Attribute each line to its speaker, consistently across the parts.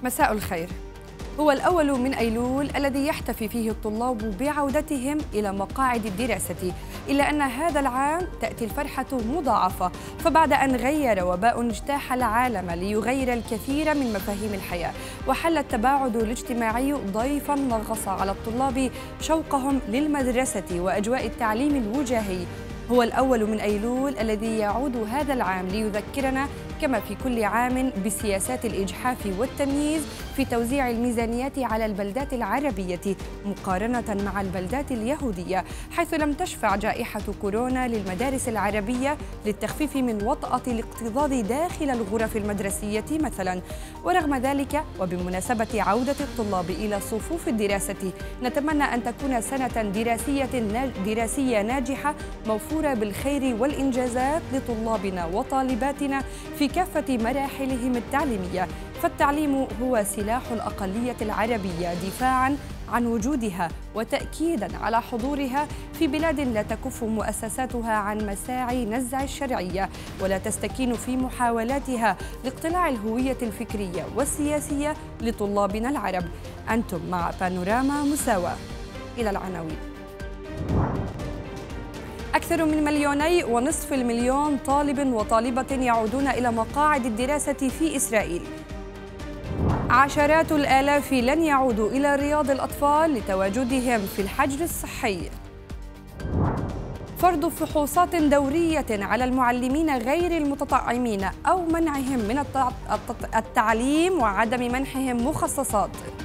Speaker 1: مساء الخير. هو الأول من أيلول الذي يحتفي فيه الطلاب بعودتهم إلى مقاعد الدراسة، إلا أن هذا العام تأتي الفرحة مضاعفة، فبعد أن غير وباء اجتاح العالم ليغير الكثير من مفاهيم الحياة، وحل التباعد الاجتماعي ضيفاً نغص على الطلاب شوقهم للمدرسة وأجواء التعليم الوجاهي. هو الأول من أيلول الذي يعود هذا العام ليذكرنا كما في كل عام بسياسات الإجحاف والتمييز في توزيع الميزانيات على البلدات العربية مقارنة مع البلدات اليهودية، حيث لم تشفع جائحة كورونا للمدارس العربية للتخفيف من وطأة الاكتظاظ داخل الغرف المدرسية مثلا. ورغم ذلك وبمناسبة عودة الطلاب إلى صفوف الدراسة، نتمنى أن تكون سنة دراسية ناجحة موفورة بالخير والإنجازات لطلابنا وطالباتنا في كافة مراحلهم التعليمية، فالتعليم هو سلاح الأقلية العربية دفاعاً عن وجودها وتأكيداً على حضورها في بلاد لا تكف مؤسساتها عن مساعي نزع الشرعية ولا تستكين في محاولاتها لاقتلاع الهوية الفكرية والسياسية لطلابنا العرب. أنتم مع بانوراما مساواة. إلى العناوين. أكثر من 2.5 مليون طالب وطالبة يعودون إلى مقاعد الدراسة في إسرائيل. عشرات الآلاف لن يعودوا إلى رياض الأطفال لتواجدهم في الحجر الصحي. فرض فحوصات دورية على المعلمين غير المتطعمين أو منعهم من التعليم وعدم منحهم مخصصات.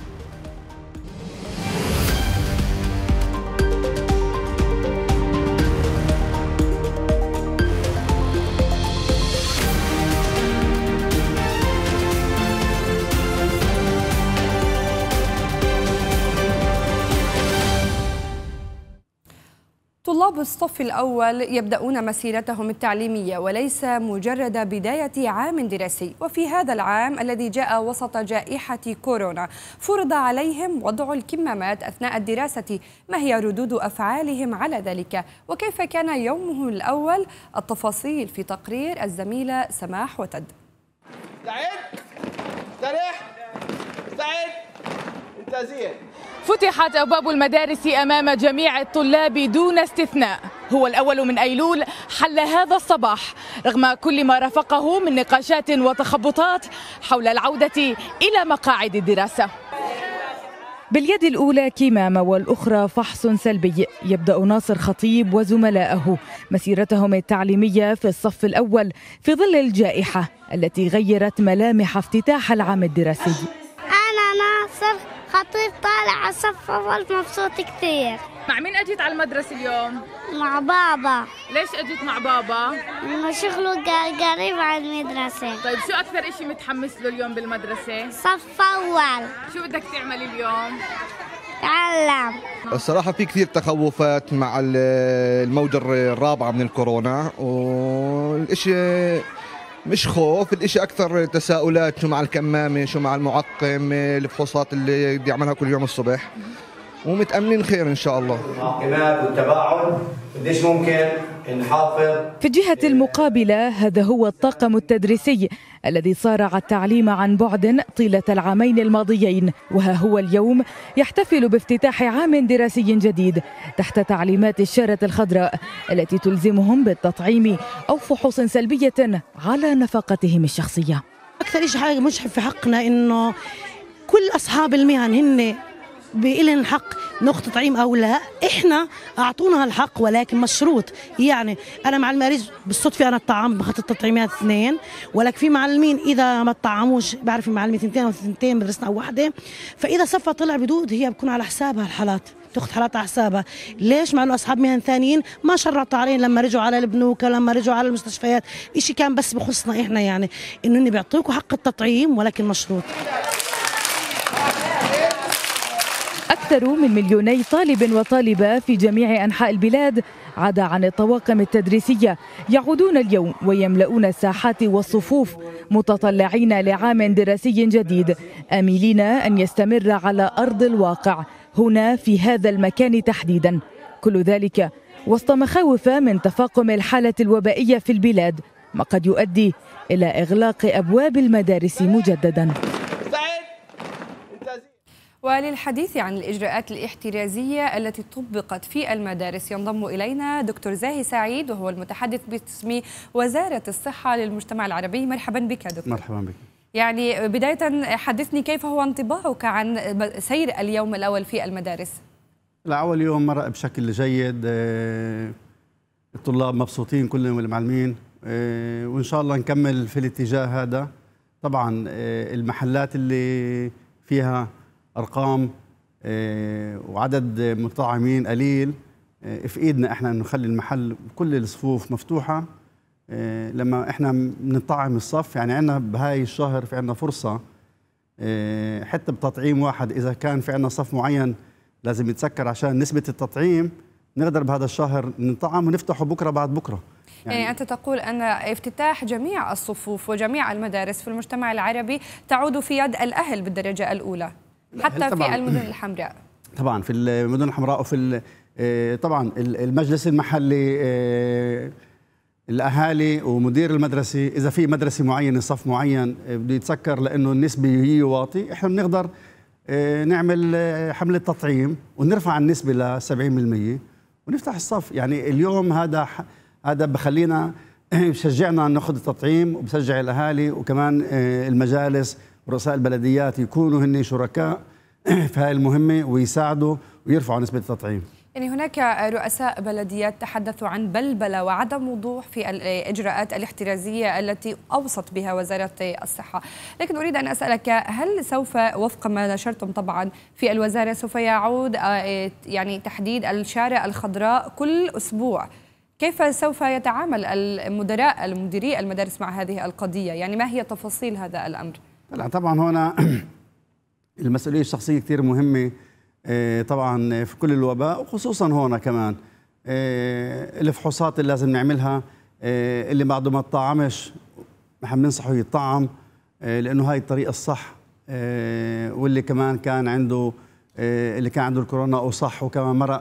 Speaker 1: طلاب الصف الأول يبدأون مسيرتهم التعليمية وليس مجرد بداية عام دراسي، وفي هذا العام الذي جاء وسط جائحة كورونا فرض عليهم وضع الكمامات أثناء الدراسة. ما هي ردود أفعالهم على ذلك؟ وكيف كان يومهم الأول؟ التفاصيل في تقرير الزميلة سماح وتد.
Speaker 2: فتحت أبواب المدارس أمام جميع الطلاب دون استثناء. هو الأول من أيلول حل هذا الصباح رغم كل ما رافقه من نقاشات وتخبطات حول العودة إلى مقاعد الدراسة. باليد الأولى كمامة والأخرى فحص سلبي. يبدأ ناصر خطيب وزملائه مسيرتهم التعليمية في الصف الأول في ظل الجائحة التي غيرت ملامح افتتاح العام الدراسي.
Speaker 3: أنا ناصر خطيب طالع على الصف أول مبسوط كثير.
Speaker 2: مع مين أجيت على المدرسة اليوم؟
Speaker 3: مع بابا.
Speaker 2: ليش أجيت مع بابا؟
Speaker 3: إنه شغله قريب على المدرسة.
Speaker 2: طيب شو أكثر إشي متحمس له اليوم بالمدرسة؟
Speaker 3: صف أول.
Speaker 2: شو بدك تعمل اليوم؟
Speaker 3: تعلم.
Speaker 4: الصراحة في كثير تخوفات مع الموجة الرابعة من الكورونا، والإشي مش خوف، الاشي اكثر تساؤلات، شو مع الكمامة، شو مع المعقم، الفحوصات اللي بدي اعملها كل يوم الصبح، ومتأمنين خير ان شاء الله.
Speaker 5: المعقمات والتباعد قديش ممكن نحافظ.
Speaker 2: في الجهة المقابلة هذا هو الطاقم التدريسي الذي صارع التعليم عن بعد طيلة العامين الماضيين، وها هو اليوم يحتفل بافتتاح عام دراسي جديد تحت تعليمات الشارة الخضراء التي تلزمهم بالتطعيم أو فحوص سلبية على نفقتهم الشخصية.
Speaker 6: أكثر شيء حاجة مشحف في حقنا إنه كل أصحاب المهن هن بإلن الحق نقطة تطعيم أو لا، إحنا أعطونا الحق ولكن مشروط. يعني أنا مع المريض بالصدفة أنا الطعام بخط التطعيمات 2، ولكن في معلمين إذا ما تطعموش، بعرف في معلمين 2 أو 2 مدرسنا أو واحدة، فإذا صفى طلع بدود هي بكون على حسابها الحالات، تاخذ حالات على حسابها. ليش؟ مع انه اصحاب مهن ثانيين ما شرطوا علينا لما رجعوا على البنوك، لما رجعوا على المستشفيات، شيء كان بس بخصنا احنا، يعني انه بيعطوكوا حق التطعيم ولكن مشروط.
Speaker 2: أكثر من 2 مليون طالب وطالبة في جميع أنحاء البلاد عدا عن الطواقم التدريسية يعودون اليوم ويملؤون الساحات والصفوف متطلعين لعام دراسي جديد، آملين أن يستمر على أرض الواقع هنا في هذا المكان تحديدا. كل ذلك وسط مخاوف من تفاقم الحالة الوبائية في البلاد، ما قد يؤدي إلى إغلاق أبواب المدارس مجددا.
Speaker 1: وللحديث عن الإجراءات الاحترازية التي طبقت في المدارس ينضم إلينا دكتور زاهي سعيد، وهو المتحدث باسم وزارة الصحة للمجتمع العربي. مرحبا بك دكتور.
Speaker 7: مرحبا بك.
Speaker 1: يعني بداية حدثني كيف هو انطباعك عن سير اليوم الأول في المدارس؟
Speaker 7: أول يوم مرق بشكل جيد، الطلاب مبسوطين كلهم والمعلمين، وإن شاء الله نكمل في الاتجاه هذا. طبعا المحلات اللي فيها أرقام وعدد مطعمين قليل، في إيدنا إحنا نخلي المحل كل الصفوف مفتوحة. لما إحنا بنطعم الصف، يعني عندنا بهاي الشهر في عندنا فرصة حتى بتطعيم واحد، إذا كان في عندنا صف معين لازم يتسكر عشان نسبة التطعيم، نقدر بهذا الشهر نطعم ونفتحه بكرة بعد بكرة.
Speaker 1: يعني أنت تقول أن افتتاح جميع الصفوف وجميع المدارس في المجتمع العربي تعود في يد الأهل بالدرجة الأولى حتى في المدن الحمراء.
Speaker 7: طبعا في المدن الحمراء وفي طبعا المجلس المحلي، الأهالي ومدير المدرسة، إذا في مدرسة معينة صف معين بده يتسكر لأنه النسبة هي واطي، إحنا بنقدر نعمل حملة تطعيم ونرفع النسبة ل 70% ونفتح الصف. يعني اليوم هذا بخلينا بشجعنا ناخذ التطعيم، وبشجع الأهالي وكمان المجالس ورؤساء البلديات يكونوا هن شركاء في هاي المهمة ويساعدوا ويرفعوا نسبة التطعيم.
Speaker 1: يعني هناك رؤساء بلديات تحدثوا عن بلبلة وعدم وضوح في الإجراءات الاحترازية التي أوصت بها وزارة الصحة، لكن أريد أن أسألك، هل سوف وفق ما نشرتم طبعا في الوزارة سوف يعود يعني تحديد الشارع الخضراء كل أسبوع؟ كيف سوف يتعامل مديري المدارس مع هذه القضية؟ يعني ما هي تفاصيل هذا الأمر؟
Speaker 7: طبعا هنا المسؤولية الشخصية كثير مهمة طبعا في كل الوباء، وخصوصا هون كمان الفحوصات اللي لازم نعملها. اللي بعده ما تطعمش نحن بننصحه يطعم، لأنه هاي الطريقة الصح. واللي كمان كان عنده اللي كان عنده الكورونا وصح وكمان مرق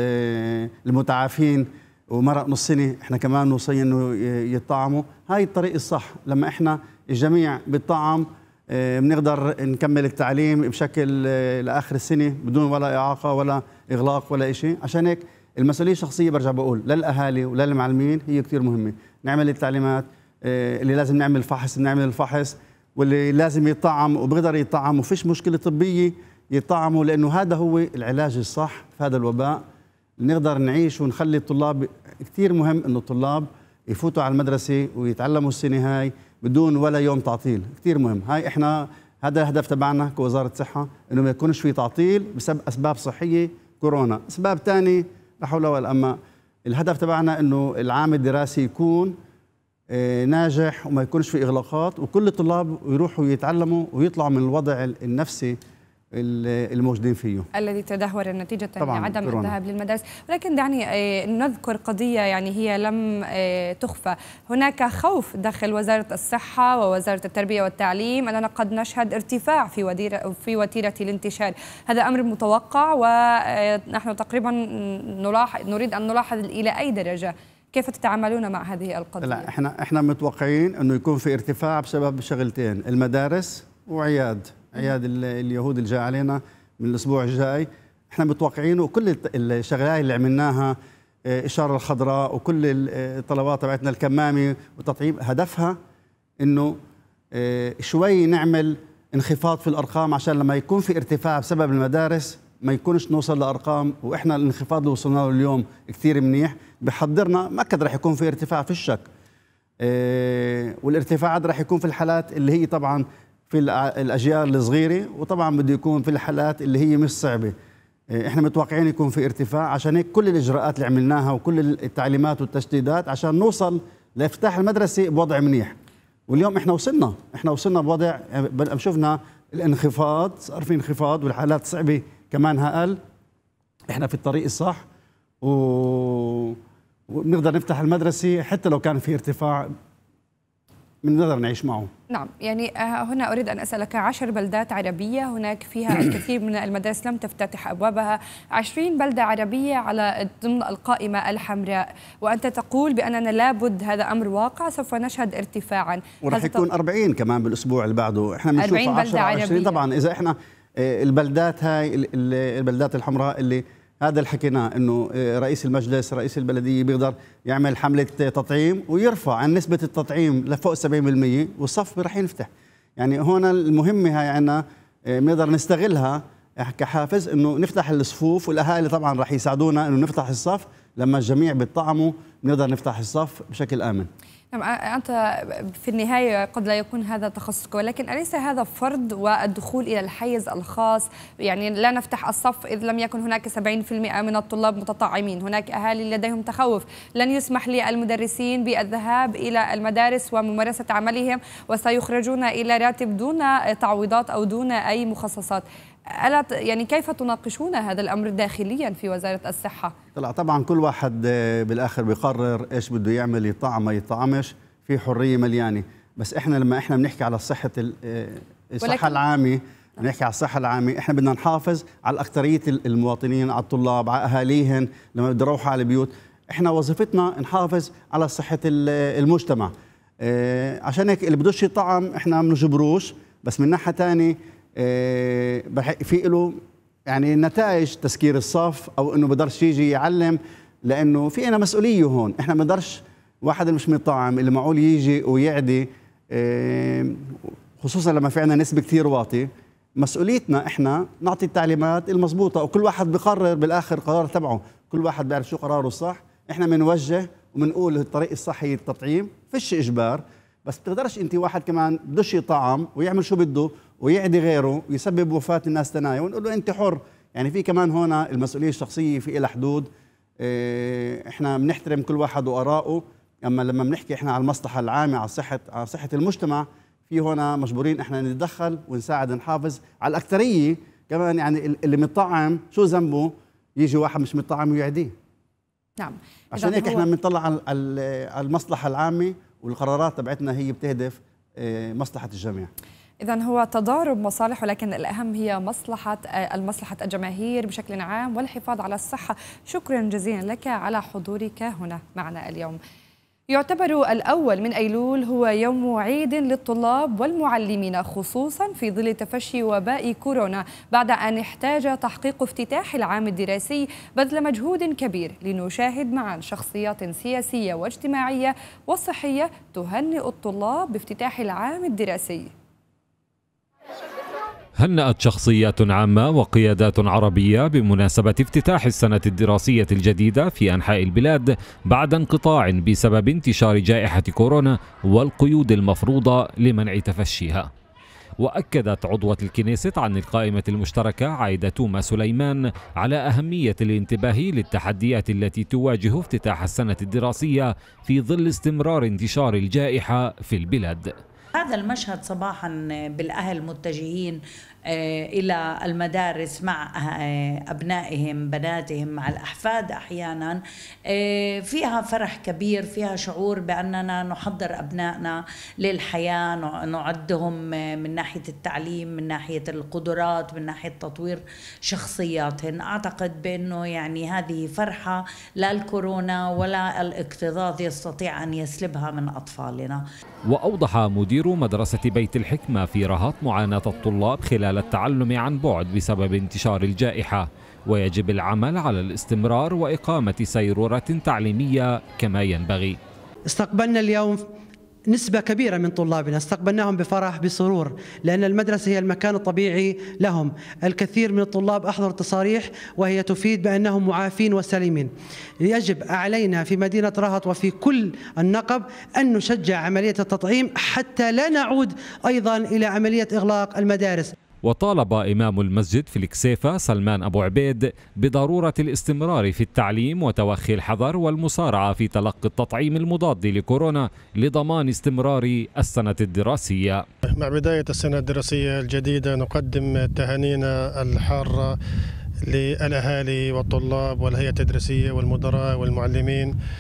Speaker 7: المتعافين ومرق نص سنة، احنا كمان نوصي انه يطعموا. هاي الطريق الصح. لما احنا الجميع بيطعم بنقدر نكمل التعليم بشكل لاخر السنه بدون ولا اعاقه ولا اغلاق ولا شيء. عشان هيك المسؤوليه الشخصيه برجع بقول للاهالي وللمعلمين هي كثير مهمه. نعمل التعليمات، اللي لازم نعمل فحص نعمل الفحص، واللي لازم يطعم وبقدر يطعم وفيش مشكله طبيه يطعموا، لانه هذا هو العلاج الصح في هذا الوباء. نقدر نعيش ونخلي الطلاب، كثير مهم انه الطلاب يفوتوا على المدرسه ويتعلموا السنه هاي بدون ولا يوم تعطيل. كثير مهم. هاي احنا هذا الهدف تبعنا كوزاره صحه، انه ما يكونش في تعطيل بسبب اسباب صحيه كورونا. اسباب ثانيه لا حول ولا قوه. الهدف تبعنا انه العام الدراسي يكون ناجح وما يكونش في اغلاقات، وكل الطلاب يروحوا يتعلموا ويطلعوا من الوضع النفسي الموجودين فيه
Speaker 1: الذي تدهور نتيجة عدم
Speaker 7: كورونا.
Speaker 1: الذهاب للمدارس. ولكن دعني نذكر قضية يعني هي لم تخفى. هناك خوف داخل وزارة الصحة ووزارة التربية والتعليم أننا قد نشهد ارتفاع في وتيرة الانتشار. هذا أمر متوقع، ونحن تقريبا نريد أن نلاحظ إلى أي درجة. كيف تتعاملون مع هذه القضية؟
Speaker 7: لا احنا متوقعين انه يكون في ارتفاع بسبب شغلتين، المدارس وعياد اليهود اللي جاي علينا من الاسبوع الجاي. احنا متوقعين، وكل الشغلات اللي عملناها، الاشاره الخضراء وكل الطلبات تبعتنا الكمامه والتطعيم، هدفها انه شوي نعمل انخفاض في الارقام، عشان لما يكون في ارتفاع بسبب المدارس ما يكونش نوصل لارقام. واحنا الانخفاض اللي وصلنا له اليوم كثير منيح، بحضرنا مأكد رح يكون في ارتفاع في الشك. والارتفاعات رح يكون في الحالات اللي هي طبعا في الأجيال الصغيرة، وطبعا بده يكون في الحالات اللي هي مش صعبة. احنا متوقعين يكون في ارتفاع. عشان هيك كل الإجراءات اللي عملناها وكل التعليمات والتشديدات عشان نوصل لافتتاح المدرسة بوضع منيح. واليوم احنا وصلنا بوضع، شفنا الانخفاض، صار في انخفاض والحالات الصعبة كمان أقل. احنا في الطريق الصح وبنقدر نفتح المدرسة حتى لو كان في ارتفاع بنقدر نعيش معه.
Speaker 1: نعم، يعني هنا أريد أن أسألك، 10 بلدات عربية هناك فيها الكثير من المدارس لم تفتتح أبوابها، 20 بلدة عربية على ضمن القائمة الحمراء، وأنت تقول بأننا لابد، هذا أمر واقع، سوف نشهد ارتفاعا.
Speaker 7: ورح يكون 40 كمان بالأسبوع اللي بعده. احنا بنشوف 10 20 طبعا. إذا احنا البلدات هاي البلدات الحمراء اللي هذا اللي حكيناه انه رئيس المجلس رئيس البلديه بيقدر يعمل حمله تطعيم ويرفع عن نسبه التطعيم لفوق 70% والصف راح ينفتح. يعني هون المهمه هاي عندنا بنقدر نستغلها كحافز انه نفتح الصفوف، والاهالي طبعا راح يساعدونا انه نفتح الصف. لما الجميع بيطعموا بنقدر نفتح الصف بشكل امن.
Speaker 1: أنت في النهاية قد لا يكون هذا تخصصك، ولكن أليس هذا فرض والدخول إلى الحيز الخاص؟ يعني لا نفتح الصف إذ لم يكن هناك 70% من الطلاب متطعمين، هناك أهالي لديهم تخوف، لن يسمح للمدرسين بالذهاب إلى المدارس وممارسة عملهم وسيخرجون إلى راتب دون تعويضات أو دون أي مخصصات. ألا يعني كيف تناقشون هذا الأمر داخليا في وزارة الصحة؟
Speaker 7: طبعا كل واحد بالآخر بيقرر إيش بده يعمل، يطعم ما يطعمش، في حرية مليانة. بس إحنا لما إحنا بنحكي على الصحة العامة، بنحكي على الصحة العامة، إحنا بدنا نحافظ على أكثرية المواطنين، على الطلاب، على أهاليهم لما بدهم يروحوا على البيوت. إحنا وظيفتنا نحافظ على صحة المجتمع. عشان هيك اللي بدوش يطعم إحنا ما بنجبروش، بس من ناحية ثانية في له يعني نتائج تسكير الصف او انه بقدرش يجي يعلم، لانه في انا مسؤوليه هون. احنا ما بقدرش واحد اللي مش مطعم اللي معقول يجي ويعدي، خصوصا لما في عندنا نسبه كثير واطيه. مسؤوليتنا احنا نعطي التعليمات المضبوطه، وكل واحد بقرر بالاخر قرار تبعه، كل واحد بيعرف شو قراره الصح. احنا بنوجه وبنقول الطريق الصحي التطعيم، فيش اجبار، بس بتقدرش انت واحد كمان بدوش يطعم ويعمل شو بده ويعدي غيره ويسبب وفاة الناس تنايا ونقول له انت حر. يعني في كمان هنا المسؤولية الشخصية في لها حدود. احنا بنحترم كل واحد وآراءه، اما لما بنحكي احنا على المصلحة العامة، على صحة المجتمع، في هنا مجبورين احنا نتدخل ونساعد نحافظ على الأكثرية كمان. يعني اللي مطعم شو ذنبه يجي واحد مش مطعم ويعديه؟
Speaker 1: نعم.
Speaker 7: عشان هيك احنا بنطلع على المصلحة العامة، والقرارات تبعتنا هي بتهدف مصلحة الجميع.
Speaker 1: إذن هو تضارب مصالح، ولكن الأهم هي المصلحة الجماهير بشكل عام والحفاظ على الصحة. شكرا جزيلا لك على حضورك هنا معنا اليوم. يعتبر الأول من أيلول هو يوم عيد للطلاب والمعلمين، خصوصا في ظل تفشي وباء كورونا، بعد أن احتاج تحقيق افتتاح العام الدراسي بذل مجهود كبير. لنشاهد معا شخصيات سياسية واجتماعية وصحية تهنئ الطلاب بافتتاح العام الدراسي.
Speaker 8: هنأت شخصيات عامة وقيادات عربية بمناسبة افتتاح السنة الدراسية الجديدة في أنحاء البلاد بعد انقطاع بسبب انتشار جائحة كورونا والقيود المفروضة لمنع تفشيها. وأكدت عضوة الكنيست عن القائمة المشتركة عايدة توما سليمان على أهمية الانتباه للتحديات التي تواجه افتتاح السنة الدراسية في ظل استمرار انتشار الجائحة في البلاد.
Speaker 9: هذا المشهد صباحا بالأهل متجهين إلى المدارس مع أبنائهم بناتهم مع الأحفاد أحيانا، فيها فرح كبير، فيها شعور بأننا نحضر أبنائنا للحياة، نعدهم من ناحية التعليم، من ناحية القدرات، من ناحية تطوير شخصياتهم. أعتقد بأنه يعني هذه فرحة لا الكورونا ولا الاكتظاظ يستطيع أن يسلبها من أطفالنا.
Speaker 8: وأوضح مدير مدرسة بيت الحكمة في رهط معاناة الطلاب خلال التعلم عن بعد بسبب انتشار الجائحة، ويجب العمل على الاستمرار وإقامة سيرورة تعليمية كما ينبغي.
Speaker 10: استقبلنا اليوم نسبة كبيرة من طلابنا، استقبلناهم بفرح بسرور، لأن المدرسة هي المكان الطبيعي لهم. الكثير من الطلاب أحضروا تصاريح وهي تفيد بأنهم معافين وسليمين. يجب علينا في مدينة رهط وفي كل النقب أن نشجع عملية التطعيم حتى لا نعود أيضا إلى عملية إغلاق المدارس.
Speaker 8: وطالب إمام المسجد في الكسيفة سلمان أبو عبيد بضرورة الاستمرار في التعليم وتوخي الحذر والمسارعة في تلقي التطعيم المضاد لكورونا لضمان استمرار السنة الدراسية.
Speaker 11: مع بداية السنة الدراسية الجديدة نقدم تهانينا الحارة للأهالي والطلاب والهيئة التدريسية والمدراء والمعلمين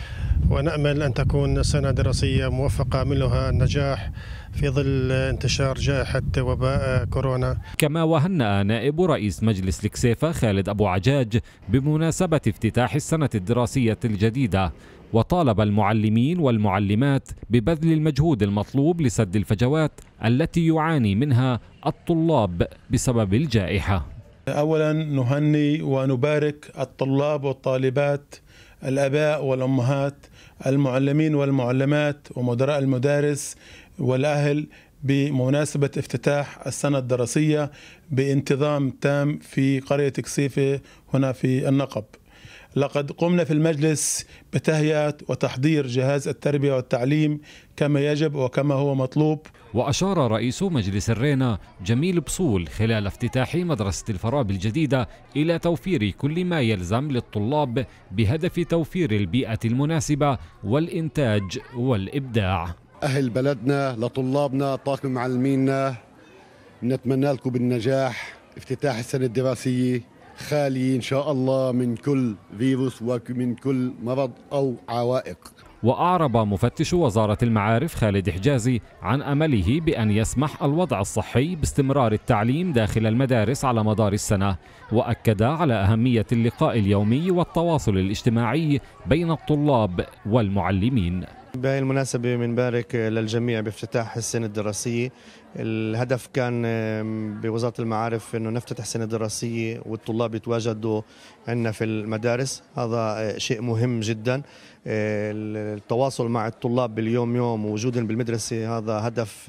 Speaker 11: ونأمل أن تكون سنة دراسية موفقة منها النجاح في ظل انتشار جائحة وباء كورونا.
Speaker 8: كما وهنأ نائب رئيس مجلس الكسيفة خالد أبو عجاج بمناسبة افتتاح السنة الدراسية الجديدة، وطالب المعلمين والمعلمات ببذل المجهود المطلوب لسد الفجوات التي يعاني منها الطلاب بسبب الجائحة.
Speaker 12: أولا نهني ونبارك الطلاب والطالبات، الآباء والأمهات، المعلمين والمعلمات ومدراء المدارس والأهل بمناسبة افتتاح السنة الدراسية بانتظام تام في قرية كسيفة هنا في النقب. لقد قمنا في المجلس بتهيئة وتحضير جهاز التربية والتعليم كما يجب وكما هو مطلوب.
Speaker 8: وأشار رئيس مجلس الرينا جميل بصول خلال افتتاح مدرسة الفارابي الجديدة إلى توفير كل ما يلزم للطلاب بهدف توفير البيئة المناسبة والإنتاج والإبداع.
Speaker 13: أهل بلدنا لطلابنا طاقم معلمينا نتمنى لكم بالنجاح. افتتاح السنة الدراسية خالي إن شاء الله من كل فيروس ومن كل مرض أو عوائق.
Speaker 8: وأعرب مفتش وزارة المعارف خالد حجازي عن أمله بأن يسمح الوضع الصحي باستمرار التعليم داخل المدارس على مدار السنة، وأكد على أهمية اللقاء اليومي والتواصل الاجتماعي بين الطلاب والمعلمين.
Speaker 14: بهذه المناسبة بنبارك للجميع بافتتاح السنة الدراسية. الهدف كان بوزارة المعارف أنه نفتتح السنة الدراسية والطلاب يتواجدوا عندنا في المدارس، هذا شيء مهم جدا. التواصل مع الطلاب باليوم يوم ووجودهم بالمدرسة هذا هدف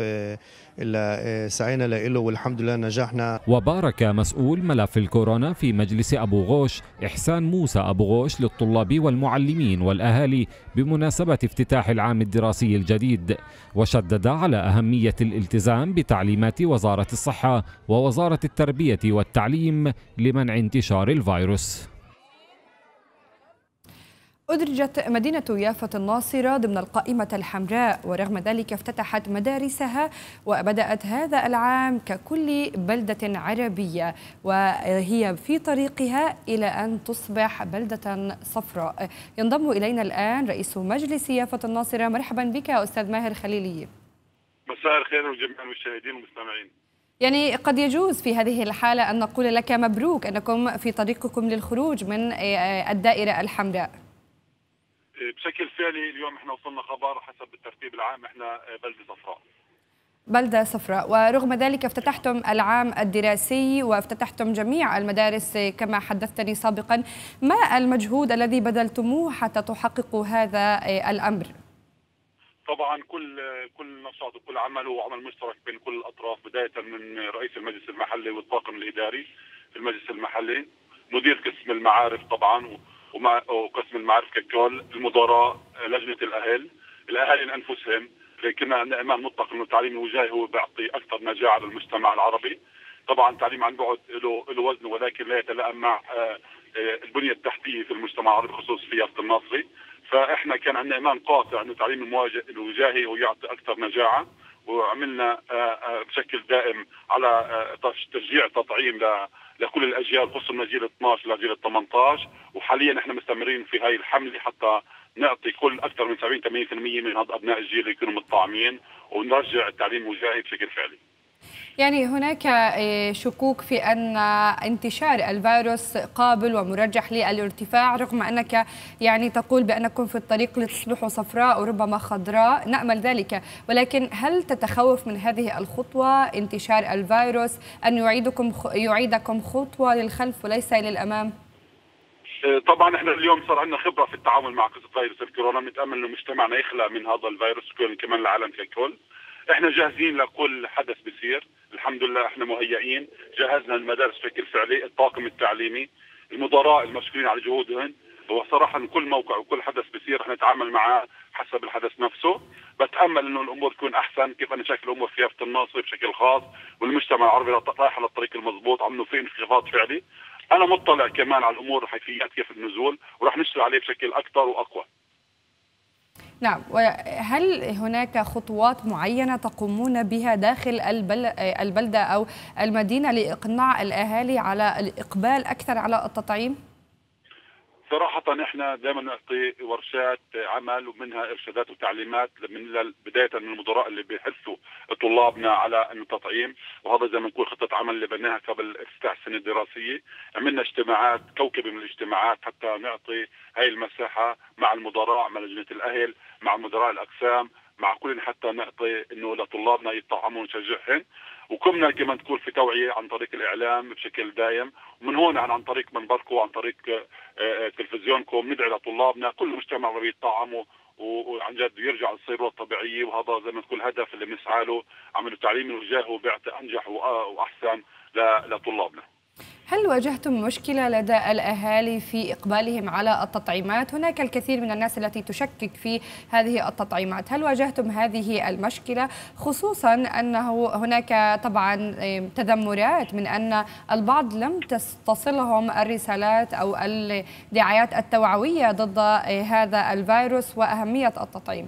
Speaker 14: سعينا له والحمد لله نجحنا.
Speaker 8: وبارك مسؤول ملف الكورونا في مجلس أبو غوش إحسان موسى أبو غوش للطلاب والمعلمين والأهالي بمناسبة افتتاح العام الدراسي الجديد، وشدد على أهمية الالتزام بتعليمات وزارة الصحة ووزارة التربية والتعليم لمنع انتشار الفيروس.
Speaker 1: أدرجت مدينة يافا الناصرة ضمن القائمة الحمراء، ورغم ذلك افتتحت مدارسها وبدأت هذا العام ككل بلدة عربية، وهي في طريقها إلى أن تصبح بلدة صفراء. ينضم إلينا الآن رئيس مجلس يافا الناصرة. مرحبا بك أستاذ ماهر خليلي.
Speaker 15: مساء الخير لجميع المشاهدين والمستمعين.
Speaker 1: يعني قد يجوز في هذه الحالة أن نقول لك مبروك أنكم في طريقكم للخروج من الدائرة الحمراء.
Speaker 15: بشكل فعلي اليوم احنا وصلنا خبر حسب الترتيب العام احنا بلدة صفراء.
Speaker 1: بلدة صفراء، ورغم ذلك افتتحتم العام الدراسي وافتتحتم جميع المدارس كما حدثتني سابقا. ما المجهود الذي بذلتموه حتى تحققوا هذا الأمر؟
Speaker 15: طبعا كل نشاط وكل عمل هو عمل مشترك بين كل الأطراف، بداية من رئيس المجلس المحلي والطاقم الإداري في المجلس المحلي، مدير قسم المعارف طبعا وقسم المعارف ككل، المدراء، لجنة الأهالي أنفسهم. كنا عندنا إيمان مطلق إنه التعليم الوجاهي هو بيعطي أكثر نجاعة للمجتمع العربي. طبعا التعليم عن بعد له وزنه، ولكن لا يتلائم مع البنية التحتية في المجتمع العربي خصوصا في يافا الناصري. فإحنا كان عندنا إيمان قاطع إنه التعليم الوجاهي هو يعطي أكثر نجاعة، وعملنا بشكل دائم على تشجيع تطعيم لكل الأجيال خصوصا من جيل 12 لجيل 18، وحاليا احنا مستمرين في هاي الحملة حتى نعطي كل أكثر من 70-80% من هذا أبناء الجيل يكونوا متطعمين ونرجع التعليم الوجاهي بشكل فعلي.
Speaker 1: يعني هناك شكوك في أن انتشار الفيروس قابل ومرجح للارتفاع، رغم أنك يعني تقول بأنكم في الطريق لتصبحوا صفراء وربما خضراء، نأمل ذلك، ولكن هل تتخوف من هذه الخطوة انتشار الفيروس أن يعيدكم خطوة للخلف وليس إلى الأمام؟
Speaker 15: طبعا احنا اليوم صار عندنا خبرة في التعامل مع قصة فيروس الكورونا، بنتأمل انه مجتمعنا يخلق من هذا الفيروس كمان العالم ككل. احنا جاهزين لكل حدث بيصير، الحمد لله احنا مهيئين، جهزنا المدارس بشكل فعلي، الطاقم التعليمي، المدراء المشكورين على جهودهم. وصراحة كل موقع وكل حدث بيصير احنا نتعامل معاه حسب الحدث نفسه. بتأمل انه الامور تكون احسن، كيف انا شايف الامور في يافا الناصري بشكل خاص والمجتمع العربي رايحة للطريق المضبوط، عم في انخفاض فعلي. انا مطلع كمان على الامور حيثيات كيف النزول وراح نشتغل عليه بشكل اكثر واقوى.
Speaker 1: نعم، وهل هناك خطوات معينة تقومون بها داخل البلدة أو المدينة لإقناع الأهالي على الإقبال أكثر على التطعيم؟
Speaker 15: صراحة احنا دائما نعطي ورشات عمل ومنها ارشادات وتعليمات بداية من المدراء اللي بيحثوا طلابنا على التطعيم، وهذا زي ما نقول خطة عمل اللي بناها قبل افتتاح السنة الدراسية. عملنا اجتماعات كوكبة من الاجتماعات حتى نعطي هاي المساحة مع المدراء، مع لجنة الأهل، مع مدراء الأقسام، مع كل حتى نعطي انه لطلابنا يطعموا ونشجعهم. وكنا كمان تكون في توعية عن طريق الإعلام بشكل دائم، ومن هون عن طريق منبركم وعن طريق تلفزيونكم ندعي لطلابنا كل مجتمع يطعموا وعن جد يرجع للصيغة الطبيعية، وهذا زي ما تقول هدف اللي بنسعى له، عملوا تعليم الوجاه وبيعطي أنجح وأحسن لطلابنا.
Speaker 1: هل واجهتم مشكلة لدى الأهالي في إقبالهم على التطعيمات؟ هناك الكثير من الناس التي تشكك في هذه التطعيمات، هل واجهتم هذه المشكلة؟ خصوصا أنه هناك طبعا تذمرات من أن البعض لم تصلهم الرسالات أو الدعايات التوعوية ضد هذا الفيروس وأهمية التطعيم.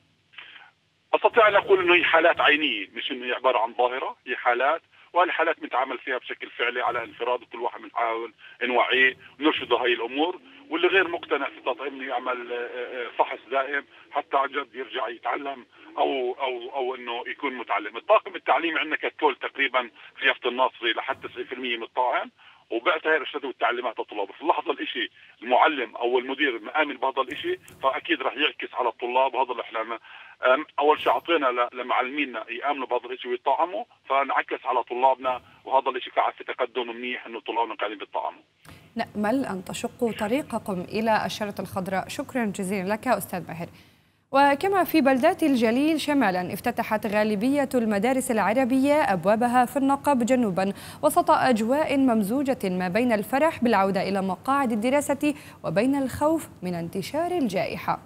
Speaker 15: أستطيع أن أقول أنه هي حالات عينية، مش أنه هي عبارة عن ظاهرة، هي حالات، وهالحالات بنتعامل فيها بشكل فعلي على انفراد، وكل واحد بنحاول نوعيه ونرشده هاي الامور، واللي غير مقتنع في التطعيم يعمل فحص دائم حتى عن جد يرجع يتعلم او انه يكون متعلم. الطاقم التعليمي عندنا ككل تقريبا في يافطة الناصري لحد 90% متطعم، وبعتها هي الارشادات والتعليمات للطلاب. في اللحظه الشيء المعلم او المدير مآمن بهذا الشيء فاكيد راح يعكس على الطلاب، وهذا اللي احنا اول شيء اعطينا لمعلمينا يامنوا بهذا الشيء ويطعموا، فانعكس على طلابنا، وهذا الشيء قاعد في تقدم منيح انه طلابنا قاعدين بيطعموا.
Speaker 1: نأمل ان تشقوا طريقكم الى الشرة الخضراء. شكرا جزيلا لك استاذ ماهر. وكما في بلدات الجليل شمالا افتتحت غالبية المدارس العربية أبوابها في النقب جنوبا وسط أجواء ممزوجة ما بين الفرح بالعودة إلى مقاعد الدراسة وبين الخوف من انتشار الجائحة.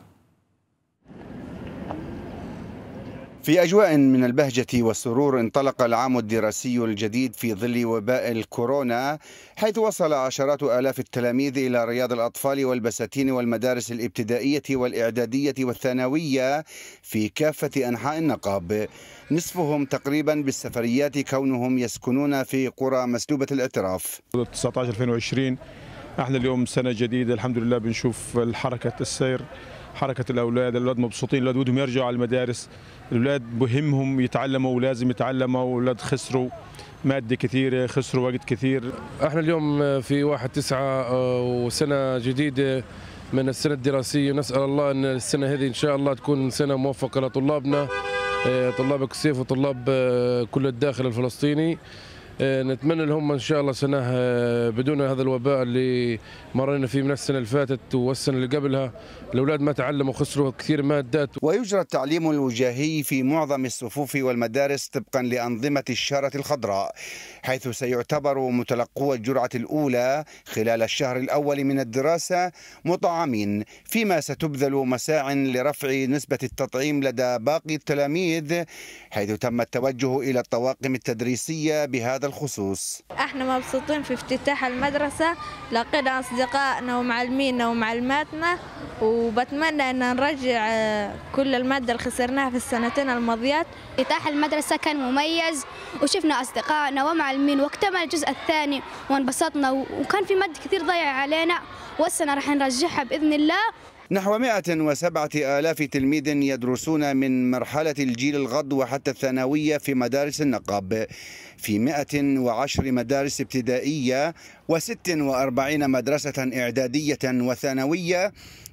Speaker 16: في أجواء من البهجة والسرور انطلق العام الدراسي الجديد في ظل وباء الكورونا، حيث وصل عشرات آلاف التلاميذ إلى رياض الأطفال والبساتين والمدارس الابتدائية والإعدادية والثانوية في كافة أنحاء النقب، نصفهم تقريبا بالسفريات كونهم يسكنون في قرى مسلوبة الاعتراف.
Speaker 17: 19/2020 احنا اليوم سنة جديدة الحمد لله، بنشوف حركة السير، حركة الأولاد مبسوطين، الأولاد بدهم يرجعوا على المدارس، الأولاد بهمهم يتعلموا ولازم يتعلموا، والأولاد خسروا مادة كثيرة، خسروا وقت كثير.
Speaker 18: احنا اليوم في 1/9 وسنة جديدة من السنة الدراسية، نسأل الله أن السنة هذه إن شاء الله تكون سنة موفقة لطلابنا، طلاب كسيف وطلاب كل الداخل الفلسطيني. نتمنى لهم ان شاء الله سنه بدون هذا الوباء اللي مرينا فيه من السنه اللي فاتت والسنه اللي قبلها، الاولاد ما تعلموا خسروا كثير مادات.
Speaker 16: ويجرى التعليم الوجاهي في معظم الصفوف والمدارس طبقا لانظمه الشاره الخضراء، حيث سيعتبر متلقو الجرعه الاولى خلال الشهر الاول من الدراسه مطعمين، فيما ستبذل مساع لرفع نسبه التطعيم لدى باقي التلاميذ، حيث تم التوجه الى الطواقم التدريسيه بهذا الخصوص.
Speaker 19: احنا مبسوطين في افتتاح المدرسة، لقينا أصدقائنا ومعلمينا ومعلماتنا، وبتمنى أن نرجع كل المادة اللي خسرناها في السنتين الماضيات.
Speaker 3: افتتاح المدرسة كان مميز، وشفنا أصدقائنا ومعلمين، واكتمل الجزء الثاني وانبسطنا، وكان في مادة كثير ضايعة علينا، والسنة راح نرجعها بإذن الله.
Speaker 16: نحو 107,000 تلميذ يدرسون من مرحلة الجيل الغض وحتى الثانوية في مدارس النقب، في 110 مدارس ابتدائية و46 مدرسة إعدادية وثانوية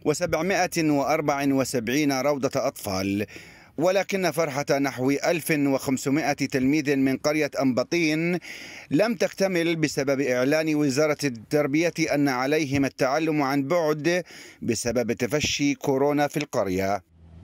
Speaker 16: و774 روضة أطفال. ولكن فرحة نحو 1500 تلميذ من قرية أنبطين لم تكتمل بسبب إعلان وزارة التربية أن عليهم التعلم عن بعد بسبب تفشي كورونا في القرية.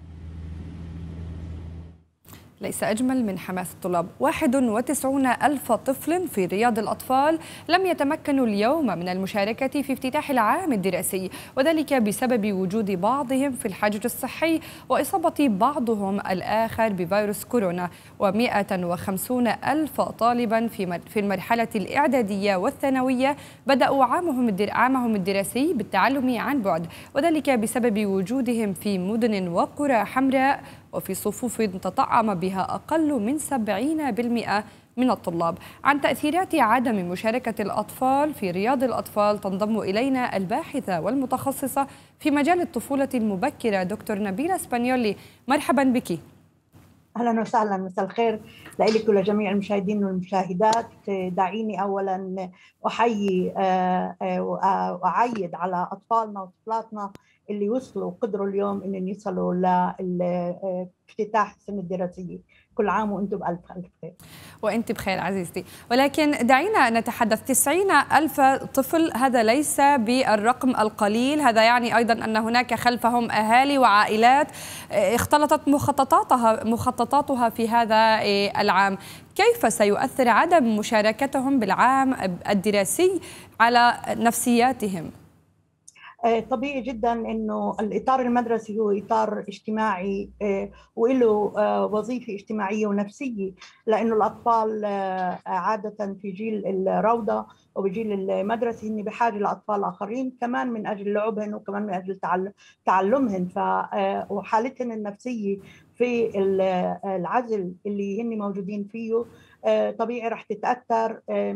Speaker 1: ليس أجمل من حماس الطلاب. 91,000 طفل في رياض الأطفال لم يتمكنوا اليوم من المشاركة في افتتاح العام الدراسي، وذلك بسبب وجود بعضهم في الحجر الصحي وإصابة بعضهم الآخر بفيروس كورونا. و150,000 طالبا في المرحلة الإعدادية والثانوية بدأوا عامهم الدراسي بالتعلم عن بعد، وذلك بسبب وجودهم في مدن وقرى حمراء وفي صفوف تطعم بها أقل من 70% من الطلاب. عن تأثيرات عدم مشاركة الأطفال في رياض الأطفال تنضم إلينا الباحثة والمتخصصة في مجال الطفولة المبكرة دكتور نبيلة اسبانيولي. مرحبا بك.
Speaker 20: أهلا وسهلا، مساء الخير لك ولجميع المشاهدين والمشاهدات. دعيني أولا أحيي وأعيد على أطفالنا وطفلاتنا اللي وصلوا وقدروا اليوم إن يصلوا لافتتاح السنة الدراسية. كل عام وأنتم بألف خير.
Speaker 1: وأنت بخير عزيزتي. ولكن دعينا نتحدث، 90,000 طفل هذا ليس بالرقم القليل، هذا يعني أيضا أن هناك خلفهم أهالي وعائلات اختلطت مخططاتها في هذا العام. كيف سيؤثر عدم مشاركتهم بالعام الدراسي على نفسياتهم؟
Speaker 20: طبيعي جدا انه الاطار المدرسي هو اطار اجتماعي وله وظيفه اجتماعيه ونفسيه، لانه الاطفال عاده في جيل الروضه وبجيل المدرسه هن بحاجه لاطفال اخرين كمان من اجل لعبهم وكمان من اجل تعلمهم، وحالتهم النفسيه في العزل اللي هن موجودين فيه طبيعي رح تتاثر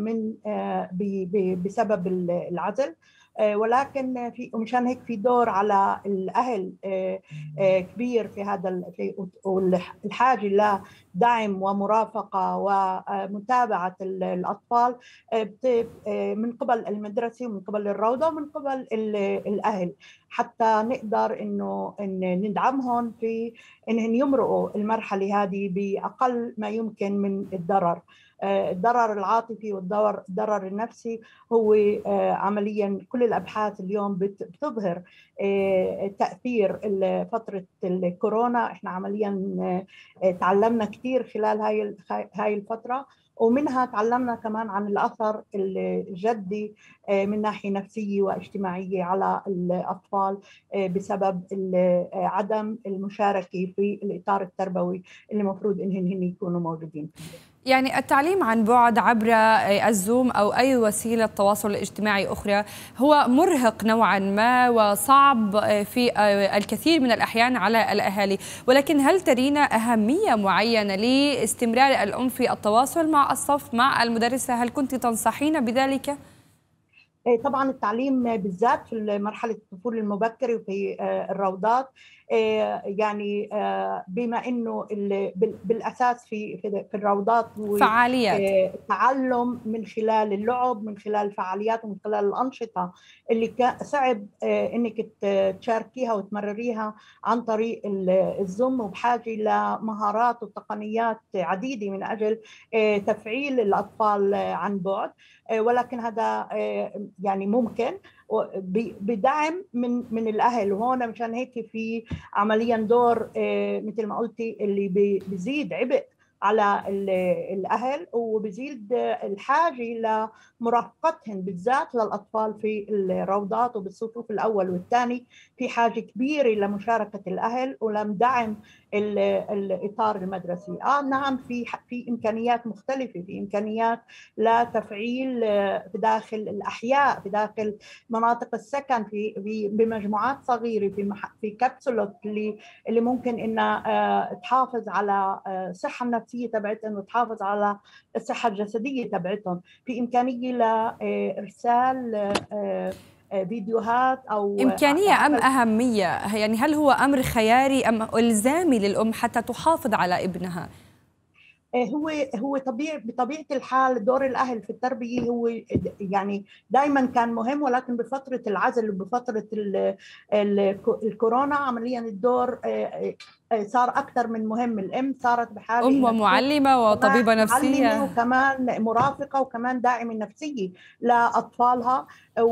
Speaker 20: بسبب العزل. ولكن مشان هيك في دور على الأهل كبير في هذا الحاجة لدعم ومرافقة ومتابعة الأطفال من قبل المدرسة ومن قبل الروضة ومن قبل الأهل، حتى نقدر إنه ندعمهم في إنهم يمرقوا المرحلة هذه بأقل ما يمكن من الضرر. الضرر العاطفي والضرر النفسي هو عمليا كل الأبحاث اليوم بتظهر تأثير فترة الكورونا. احنا عمليا تعلمنا كثير خلال هاي الفترة، ومنها تعلمنا كمان عن الأثر الجدي من ناحية نفسية واجتماعية على الأطفال بسبب عدم المشاركة في الإطار التربوي اللي المفروض إنهم يكونوا موجودين فيه.
Speaker 1: يعني التعليم عن بعد عبر الزوم أو أي وسيلة تواصل اجتماعي أخرى هو مرهق نوعا ما وصعب في الكثير من الأحيان على الأهالي، ولكن هل ترين أهمية معينة لاستمرار الأم في التواصل مع الصف مع المدرسة؟ هل كنت تنصحين بذلك؟
Speaker 20: طبعا التعليم بالذات في مرحلة الطفولة المبكرة وفي الروضات يعني بما انه بالاساس في الروضات
Speaker 1: فعاليات
Speaker 20: تعلم من خلال اللعب، من خلال الفعاليات ومن خلال الانشطه اللي صعب انك تشاركيها وتمرريها عن طريق الزوم، وبحاجه لمهارات وتقنيات عديده من اجل تفعيل الاطفال عن بعد. ولكن هذا يعني ممكن بدعم من الاهل، وهون مشان هيك في عمليا دور مثل ما قلتي اللي بيزيد عبء على الأهل وبزيد الحاجة لمرافقتهم بالذات للأطفال في الروضات وبالصفوف الأول والثاني. في حاجة كبيرة لمشاركة الأهل ولدعم الإطار المدرسي. نعم في إمكانيات مختلفة، في إمكانيات لتفعيل في داخل الأحياء، في داخل مناطق السكن، بمجموعات صغيرة، في كبسولات اللي ممكن إنها تحافظ على الصحة النفسية تبعتهم وتحافظ على الصحة الجسدية تبعتهم. في إمكانية لإرسال فيديوهات أو
Speaker 1: إمكانية أم أهمية؟ يعني هل هو أمر خياري أم إلزامي للأم حتى تحافظ على ابنها؟
Speaker 20: هو بطبيعة الحال دور الأهل في التربية هو يعني دائما كان مهم، ولكن بفترة العزل وبفترة الكورونا عمليا الدور صار أكثر من مهم. الأم صارت بحاجة
Speaker 1: أم ومعلمة وطبيبة نفسية
Speaker 20: وكمان مرافقة وكمان داعمة نفسية لأطفالها،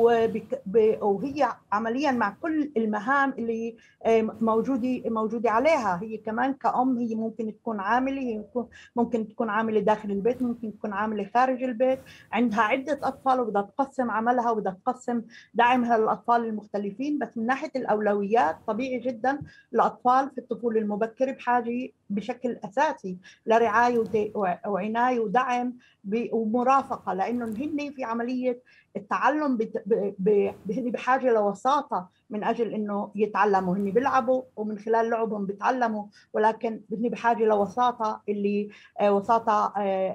Speaker 20: وهي عمليا مع كل المهام اللي موجودة عليها. هي كمان كأم هي ممكن تكون عاملة، هي ممكن تكون عاملة داخل البيت، ممكن تكون عاملة خارج البيت، عندها عدة أطفال وبدها تقسم عملها وبدها تقسم دعمها للأطفال المختلفين. بس من ناحية الأولويات طبيعي جدا الأطفال في الطفولة المبكرة بحاجة بشكل أساسي لرعاية وعناية ودعم ومرافقة، لأنه هن في عملية التعلم هن بحاجة لوساطة من أجل أنه يتعلموا. هن بيلعبوا ومن خلال لعبهم بيتعلموا، ولكن هن بحاجة لوساطة، اللي وساطة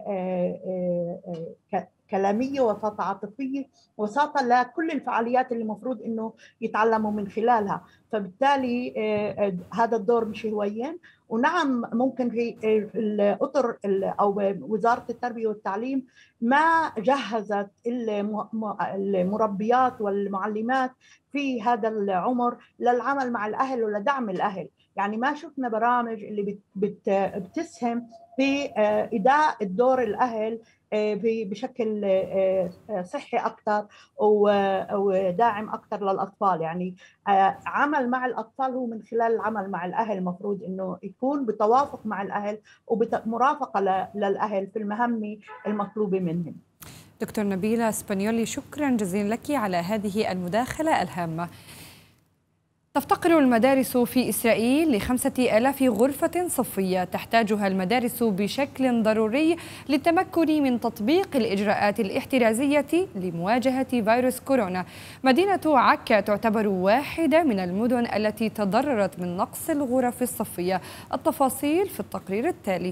Speaker 20: كلامية، وساطة عاطفية، وساطة لكل الفعاليات اللي المفروض إنه يتعلموا من خلالها. فبالتالي هذا الدور مش هوين. ونعم ممكن في الأطر أو وزارة التربية والتعليم ما جهزت المربيات والمعلمات في هذا العمر للعمل مع الأهل ولدعم الأهل. يعني ما شفنا برامج اللي بتسهم في إداء الدور الأهل بشكل صحي أكثر وداعم أكثر للأطفال. يعني عمل مع الأطفال هو من خلال العمل مع الأهل، المفروض إنه يكون بتوافق مع الأهل وبمرافقة للأهل في المهام المطلوبة منهم.
Speaker 1: دكتور نبيلة اسبانيولي، شكرا جزيلا لك على هذه المداخلة الهامة. تفتقر المدارس في إسرائيل ل5,000 غرفة صفية تحتاجها المدارس بشكل ضروري للتمكن من تطبيق الإجراءات الاحترازية لمواجهة فيروس كورونا. مدينة عكا تعتبر واحدة من المدن التي تضررت من نقص الغرف الصفية. التفاصيل في التقرير التالي.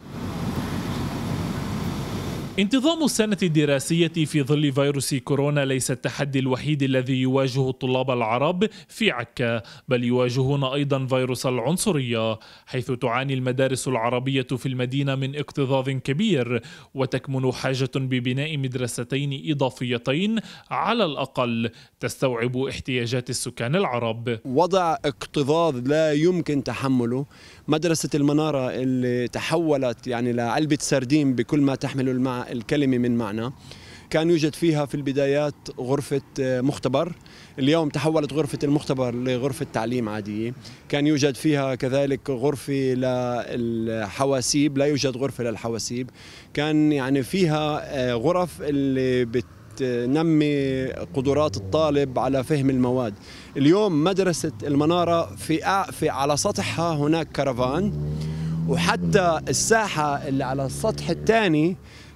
Speaker 21: انتظام السنة الدراسية في ظل فيروس كورونا ليس التحدي الوحيد الذي يواجه الطلاب العرب في عكا، بل يواجهون أيضا فيروس العنصرية، حيث تعاني المدارس العربية في المدينة من اكتظاظ كبير، وتكمن حاجة ببناء مدرستين إضافيتين على الأقل تستوعب احتياجات السكان العرب.
Speaker 22: وضع اكتظاظ لا يمكن تحمله. مدرسة المنارة اللي تحولت يعني لعلبة سردين بكل ما تحمل الكلمة من معنى، كان يوجد فيها في البدايات غرفة مختبر، اليوم تحولت غرفة المختبر لغرفة تعليم عادية. كان يوجد فيها كذلك غرفة للحواسيب، لا يوجد غرفة للحواسيب. كان يعني فيها غرف اللي بتنمي قدرات الطالب على فهم المواد. اليوم مدرسة المنارة في على سطحها هناك كرفان، وحتى الساحة اللي على السطح الثاني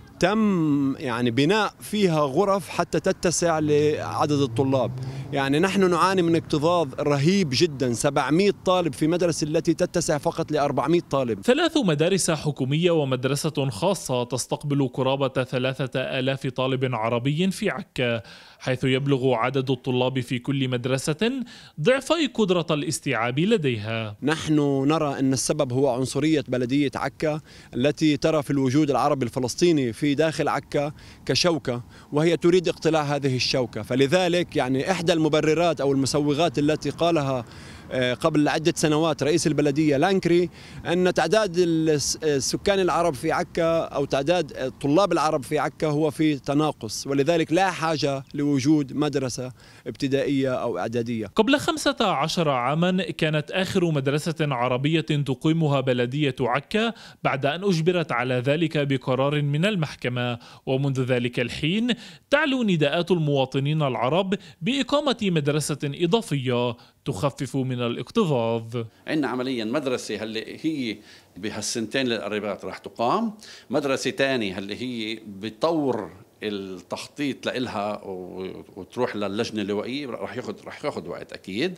Speaker 22: تم يعني بناء فيها غرف حتى تتسع لعدد الطلاب. يعني نحن نعاني من اكتظاظ رهيب جدا، 700 طالب في مدرسة التي تتسع فقط ل400 طالب.
Speaker 21: 3 مدارس حكومية ومدرسة خاصة تستقبل قرابة 3000 طالب عربي في عكا، حيث يبلغ عدد الطلاب في كل مدرسة ضعفي قدرة الاستيعاب لديها.
Speaker 22: نحن نرى أن السبب هو عنصرية بلدية عكا التي ترى في الوجود العربي الفلسطيني في داخل عكا كشوكة، وهي تريد اقتلاع هذه الشوكة. فلذلك يعني إحدى المبررات أو المسوغات التي قالها قبل عدة سنوات رئيس البلدية لانكري أن تعداد السكان العرب في عكا أو تعداد الطلاب العرب في عكا هو في تناقص، ولذلك لا حاجة لوجود مدرسة ابتدائية أو إعدادية.
Speaker 21: قبل 15 عاما كانت آخر مدرسة عربية تقيمها بلدية عكا بعد أن أجبرت على ذلك بقرار من المحكمة، ومنذ ذلك الحين تعلو نداءات المواطنين العرب بإقامة مدرسة إضافية تخفف من الاكتظاظ.
Speaker 23: عندنا عمليا مدرسة اللي هي بهالسنتين القريبات راح تقام، مدرسة تانية اللي هي بتطور التخطيط لإلها وتروح للجنة اللوائية، راح ياخذ وقت أكيد.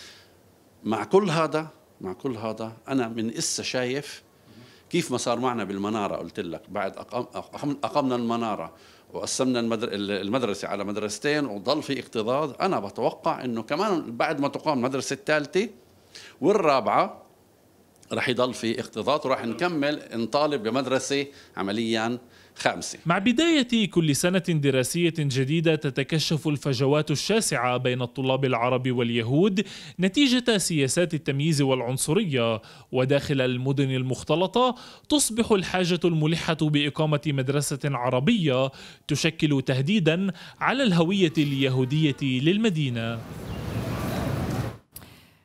Speaker 23: مع كل هذا أنا من إسا شايف كيف ما صار معنا بالمنارة. قلت لك بعد أقمنا المنارة وقسمنا المدرسة على مدرستين وضل في اكتظاظ، أنا بتوقع إنه كمان بعد ما تقام المدرسة الثالثة والرابعة رح يضل في اكتظاظ، ورح نكمل نطالب بمدرسة عمليا 5.
Speaker 21: مع بداية كل سنة دراسية جديدة تتكشف الفجوات الشاسعة بين الطلاب العرب واليهود نتيجة سياسات التمييز والعنصرية، وداخل المدن المختلطة تصبح الحاجة الملحة بإقامة مدرسة عربية تشكل تهديدا على الهوية اليهودية للمدينة.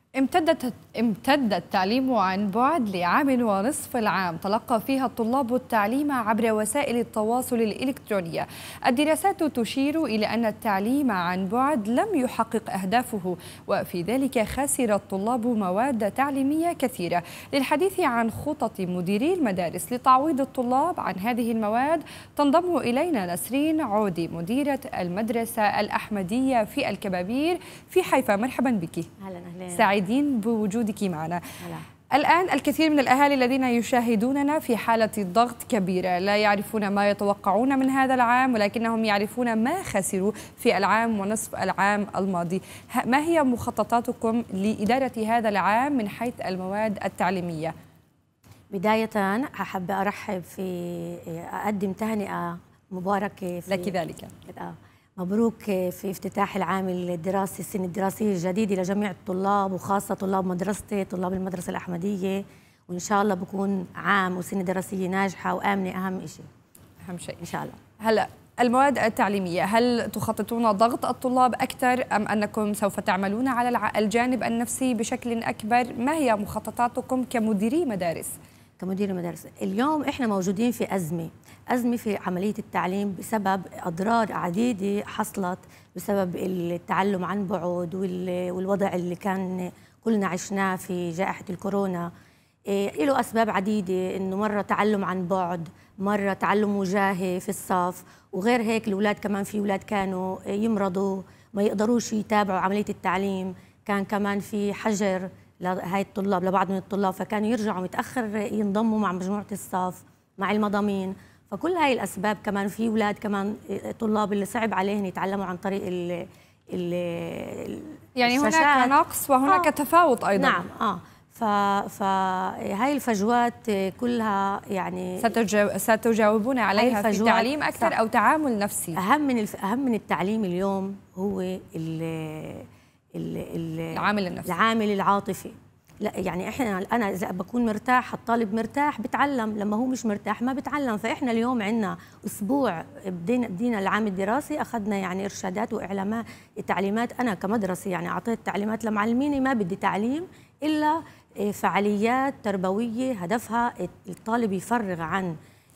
Speaker 1: امتد التعليم عن بعد لعام ونصف العام تلقى فيها الطلاب التعليم عبر وسائل التواصل الإلكترونية. الدراسات تشير إلى أن التعليم عن بعد لم يحقق أهدافه، وفي ذلك خسر الطلاب مواد تعليمية كثيرة. للحديث عن خطط مديري المدارس لتعويض الطلاب عن هذه المواد تنضم إلينا نسرين عودي مديرة المدرسة الأحمدية في الكبابير في حيفا. مرحبا بك.
Speaker 4: أهلا.
Speaker 1: سعيدين بوجودك معنا. الآن الكثير من الأهالي الذين يشاهدوننا في حالة ضغط كبيرة، لا يعرفون ما يتوقعون من هذا العام، ولكنهم يعرفون ما خسروا في العام ونصف العام الماضي. ما هي مخططاتكم لإدارة هذا العام من حيث المواد التعليمية؟
Speaker 4: بداية أحب أرحب أقدم تهنئة مباركة
Speaker 1: لك ذلك.
Speaker 4: مبروك في افتتاح العام الدراسي، السنة الدراسية الجديدة لجميع الطلاب، وخاصة طلاب مدرستي، طلاب المدرسة الأحمدية، وإن شاء الله بكون عام وسنة دراسية ناجحة وآمنة. أهم شيء إن شاء الله.
Speaker 1: هلا المواد التعليمية، هل تخططون ضغط الطلاب أكثر أم أنكم سوف تعملون على الجانب النفسي بشكل أكبر؟ ما هي مخططاتكم كمديري مدارس؟
Speaker 4: كمدير مدارس اليوم احنا موجودين في أزمة في عملية التعليم بسبب أضرار عديدة حصلت بسبب التعلم عن بعد والوضع اللي كان كلنا عشناه في جائحة الكورونا. له أسباب عديدة، إنه مرة تعلم عن بعد، مرة تعلم وجاهي في الصف، وغير هيك الأولاد كمان في أولاد كانوا يمرضوا ما يقدروش يتابعوا عملية التعليم، كان كمان في حجر لهاي الطلاب لبعض من الطلاب، فكانوا يرجعوا متأخر ينضموا مع مجموعة الصف مع المضامين. فكل هاي الأسباب، كمان في أولاد كمان طلاب اللي صعب عليهم يتعلموا عن طريق
Speaker 1: يعني هناك نقص وهناك تفاوت أيضا.
Speaker 4: نعم. فهاي الفجوات كلها يعني
Speaker 1: ستجاوبون عليها في التعليم أكثر أو تعامل نفسي.
Speaker 4: أهم من التعليم اليوم هو
Speaker 1: العامل النفسي،
Speaker 4: العامل العاطفي. لا يعني انا اذا بكون مرتاح، الطالب مرتاح بتعلم، لما هو مش مرتاح ما بتعلم. فاحنا اليوم عندنا اسبوع بدينا العام الدراسي، اخذنا يعني ارشادات واعلامات تعليمات. انا كمدرسه يعني اعطيت تعليمات لمعلميني، ما بدي تعليم الا فعاليات تربويه هدفها الطالب يفرغ عن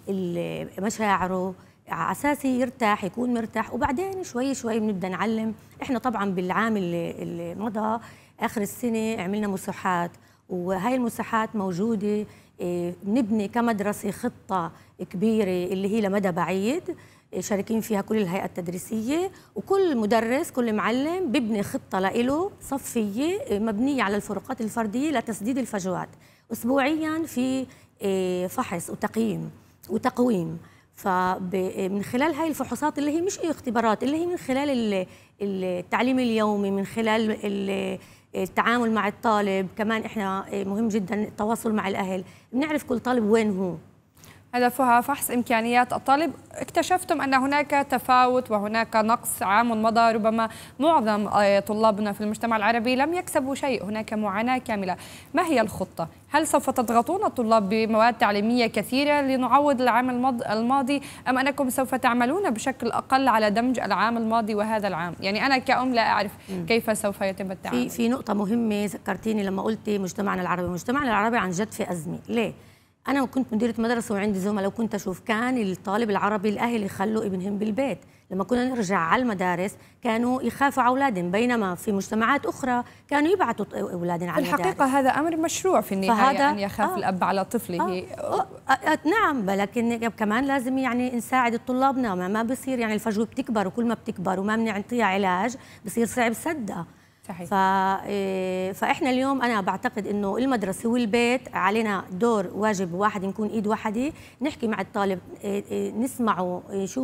Speaker 4: مشاعره على اساس يرتاح، يكون مرتاح، وبعدين شوي شوي بنبدا نعلم. احنا طبعا بالعام اللي مضى اخر السنه عملنا مساحات، وهي المساحات موجوده. بنبني كمدرسه خطه كبيره اللي هي لمدى بعيد، شاركين فيها كل الهيئات التدريسيه، وكل مدرس كل معلم بيبني خطه له صفيه مبنيه على الفروقات الفرديه لتسديد الفجوات. اسبوعيا في فحص وتقويم. فمن خلال هاي الفحوصات اللي هي مش اختبارات، اللي هي من خلال التعليم اليومي، من خلال التعامل مع الطالب، كمان احنا مهم جدا التواصل مع الاهل، بنعرف كل طالب وين هو.
Speaker 1: هدفها فحص إمكانيات الطالب. اكتشفتم أن هناك تفاوت وهناك نقص عام مضى، ربما معظم طلابنا في المجتمع العربي لم يكسبوا شيء، هناك معاناة كاملة. ما هي الخطة؟ هل سوف تضغطون الطلاب بمواد تعليمية كثيرة لنعوض العام الماضي، أم أنكم سوف تعملون بشكل أقل على دمج العام الماضي وهذا العام؟ يعني أنا كأم لا أعرف كيف سوف يتم التعامل.
Speaker 4: في نقطة مهمة ذكرتيني لما قلتي مجتمعنا العربي عن جد في أزمة. ليه؟ أنا كنت مديرة مدرسة وعندي زملاء، وكنت أشوف كان الطالب العربي الأهل يخلوا ابنهم بالبيت، لما كنا نرجع على المدارس كانوا يخافوا على أولادهم، بينما في مجتمعات أخرى كانوا يبعثوا أولادهم على المدارس.
Speaker 1: الحقيقة هذا أمر مشروع في النهاية، أن يخاف الأب على طفله.
Speaker 4: نعم، لكن كمان لازم يعني نساعد طلابنا، ما بصير يعني الفجوة بتكبر، وكل ما بتكبر وما بنعطيها علاج بصير صعب سدها.
Speaker 1: صحيح.
Speaker 4: فاحنا اليوم انا بعتقد انه المدرسه والبيت علينا دور واجب واحد، نكون ايد واحده، نحكي مع الطالب، نسمعه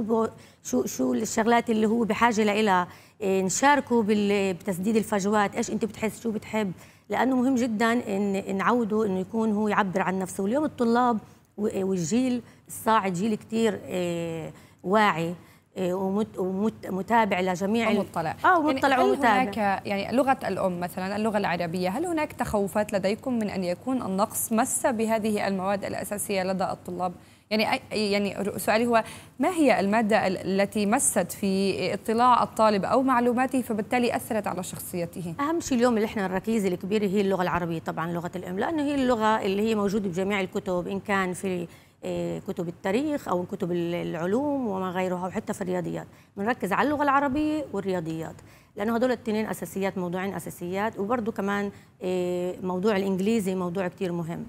Speaker 4: شو الشغلات اللي هو بحاجه لها، نشاركه بتسديد الفجوات، ايش انت بتحس، شو بتحب، لانه مهم جدا ان نعوده انه يكون هو يعبر عن نفسه. واليوم الطلاب والجيل الصاعد جيل كثير واعي ومتابع لجميع
Speaker 1: ومطلع.
Speaker 4: ومطلع
Speaker 1: يعني
Speaker 4: ومتابع.
Speaker 1: هناك يعني لغة الأم مثلا، اللغة العربية، هل هناك تخوفات لديكم من أن يكون النقص مس بهذه المواد الأساسية لدى الطلاب؟ يعني سؤالي هو ما هي المادة التي مست في اطلاع الطالب أو معلوماته فبالتالي أثرت على شخصيته؟
Speaker 4: أهم شيء اليوم اللي احنا الركيزة الكبيرة هي اللغة العربية، طبعا لغة الأم، لأنه هي اللغة اللي هي موجودة بجميع الكتب، إن كان في كتب التاريخ أو كتب العلوم وما غيرها، وحتى في الرياضيات بنركز على اللغة العربية والرياضيات، لأنه هدول الاثنين أساسيات، موضوعين أساسيات، وبرضه كمان موضوع الإنجليزي موضوع كتير مهم.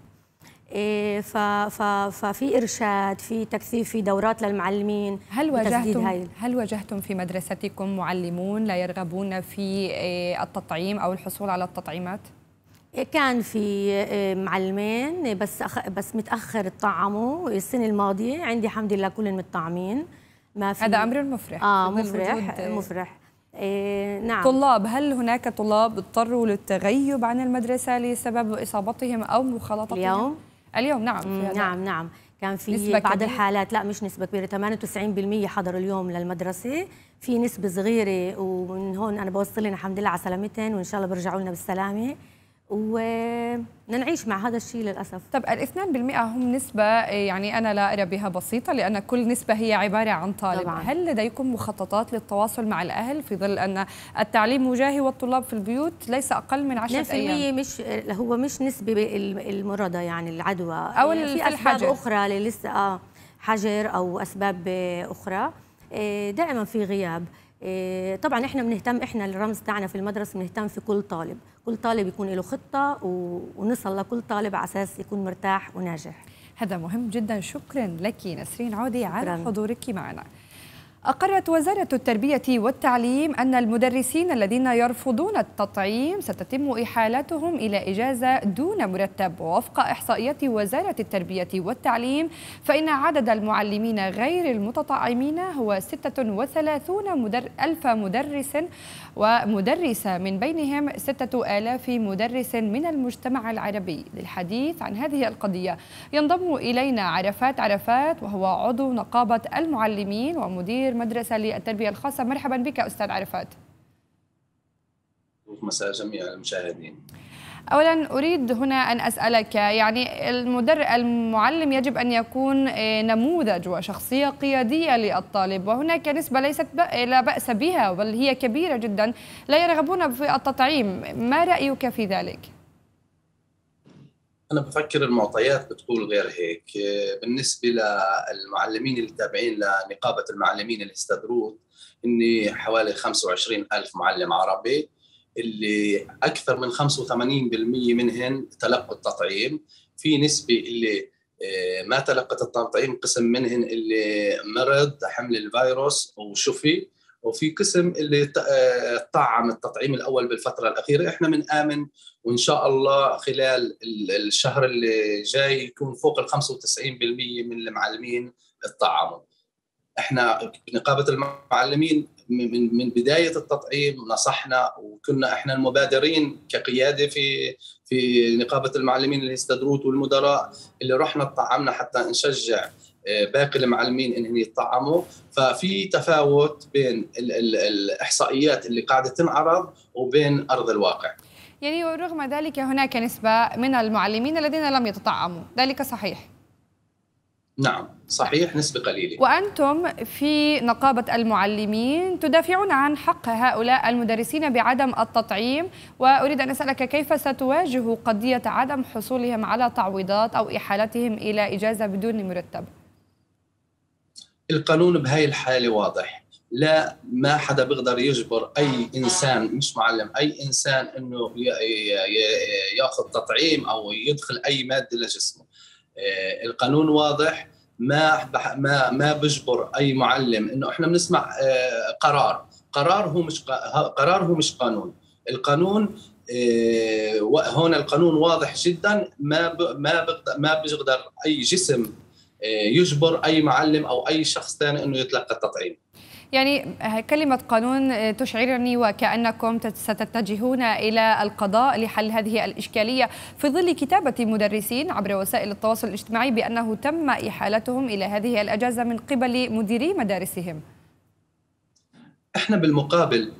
Speaker 4: ففي إرشاد، في تكثيف، في دورات للمعلمين.
Speaker 1: هل واجهتم في مدرستكم معلمون لا يرغبون في التطعيم أو الحصول على التطعيمات؟
Speaker 4: كان في معلمين بس متأخر تطعموا السنة الماضية، عندي الحمد لله كلهم متطعمين. ما في
Speaker 1: هذا أمر مفرح.
Speaker 4: مفرح. نعم.
Speaker 1: طلاب، هل هناك طلاب اضطروا للتغيب عن المدرسة لسبب إصابتهم أو مخالطتهم؟ اليوم نعم.
Speaker 4: نعم كان في بعض الحالات، لا مش نسبة كبيرة، 98% حضروا اليوم للمدرسة، في نسبة صغيرة ومن هون أنا بوصل لنا الحمد لله على سلامتهم وإن شاء الله بيرجعوا لنا بالسلامة ونعيش مع هذا الشيء للأسف.
Speaker 1: طب 2% هم نسبة يعني أنا لا أرى بها بسيطة، لأن كل نسبة هي عبارة عن طالب. طبعا. هل لديكم مخططات للتواصل مع الأهل في ظل أن التعليم مجاهي والطلاب في البيوت ليس أقل من 10 أيام؟
Speaker 4: هو مش نسبة المرضى يعني العدوى،
Speaker 1: أو
Speaker 4: يعني في أسباب أخرى اللي لسه حجر أو أسباب أخرى، دائما في غياب. طبعا احنا بنهتم، احنا الرمز تاعنا في المدرسه بنهتم في كل طالب يكون له خطه ونصل لكل طالب على اساس يكون مرتاح وناجح.
Speaker 1: هذا مهم جدا. شكرا لك نسرين عودي على حضورك معنا. أقرت وزارة التربية والتعليم أن المدرسين الذين يرفضون التطعيم ستتم إحالتهم إلى إجازة دون مرتب. ووفق إحصائيات وزارة التربية والتعليم فإن عدد المعلمين غير المتطعمين هو 36,000 مدرس ومدرسة، من بينهم 6,000 مدرس من المجتمع العربي. للحديث عن هذه القضية ينضم إلينا عرفات وهو عضو نقابة المعلمين ومدير مدرسة للتربية الخاصة. مرحبا بك أستاذ عرفات.
Speaker 2: مساء جميع المشاهدين.
Speaker 1: أولا أريد هنا أن أسألك، يعني المعلم يجب أن يكون نموذج وشخصية قيادية للطالب، وهناك نسبة ليست لا بأس بها بل هي كبيرة جدا لا يرغبون في التطعيم، ما رأيك في ذلك؟
Speaker 2: أنا بفكر المعطيات بتقول غير هيك. بالنسبة للمعلمين اللي تابعين لنقابة المعلمين الاستدروت، إني حوالي 25,000 معلم عربي، اللي أكثر من 85% منهن تلقوا التطعيم. في نسبة اللي ما تلقت التطعيم، قسم منهن اللي مرض حمل الفيروس وشفي، وفي قسم اللي طعم التطعيم الأول بالفترة الأخيرة. إحنا بنآمن وإن شاء الله خلال الشهر اللي جاي يكون فوق ال 95% من المعلمين اتطعموا. إحنا بنقابة المعلمين من بداية التطعيم نصحنا، وكنا إحنا المبادرين كقيادة في نقابة المعلمين الاستدروت والمدراء اللي رحنا اتطعمنا حتى نشجع باقي المعلمين انهم يتطعموا. ففي تفاوت بين الاحصائيات اللي قاعده تنعرض وبين ارض الواقع.
Speaker 1: يعني ورغم ذلك هناك نسبه من المعلمين الذين لم يتطعموا، ذلك صحيح؟
Speaker 2: نعم صحيح، نسبه قليله.
Speaker 1: وانتم في نقابه المعلمين تدافعون عن حق هؤلاء المدرسين بعدم التطعيم، واريد ان اسالك كيف ستواجه قضيه عدم حصولهم على تعويضات او احالتهم الى اجازه بدون مرتب؟
Speaker 2: القانون بهاي الحالة واضح، لا ما حدا بيقدر يجبر أي إنسان مش معلم، أي إنسان إنه يأخذ تطعيم أو يدخل أي مادة لجسمه. القانون واضح، ما بجبر أي معلم إنه إحنا بنسمع قرار هو مش قانون. القانون هون القانون واضح جدا، ما بيقدر أي جسم يجبر أي معلم أو أي شخص ثاني أنه يتلقى التطعيم.
Speaker 1: يعني كلمة قانون تشعرني وكأنكم ستتجهون إلى القضاء لحل هذه الإشكالية في ظل كتابة مدرسين عبر وسائل التواصل الاجتماعي بأنه تم إحالتهم إلى هذه الأجازة من قبل مديري مدارسهم.
Speaker 2: إحنا بالمقابل.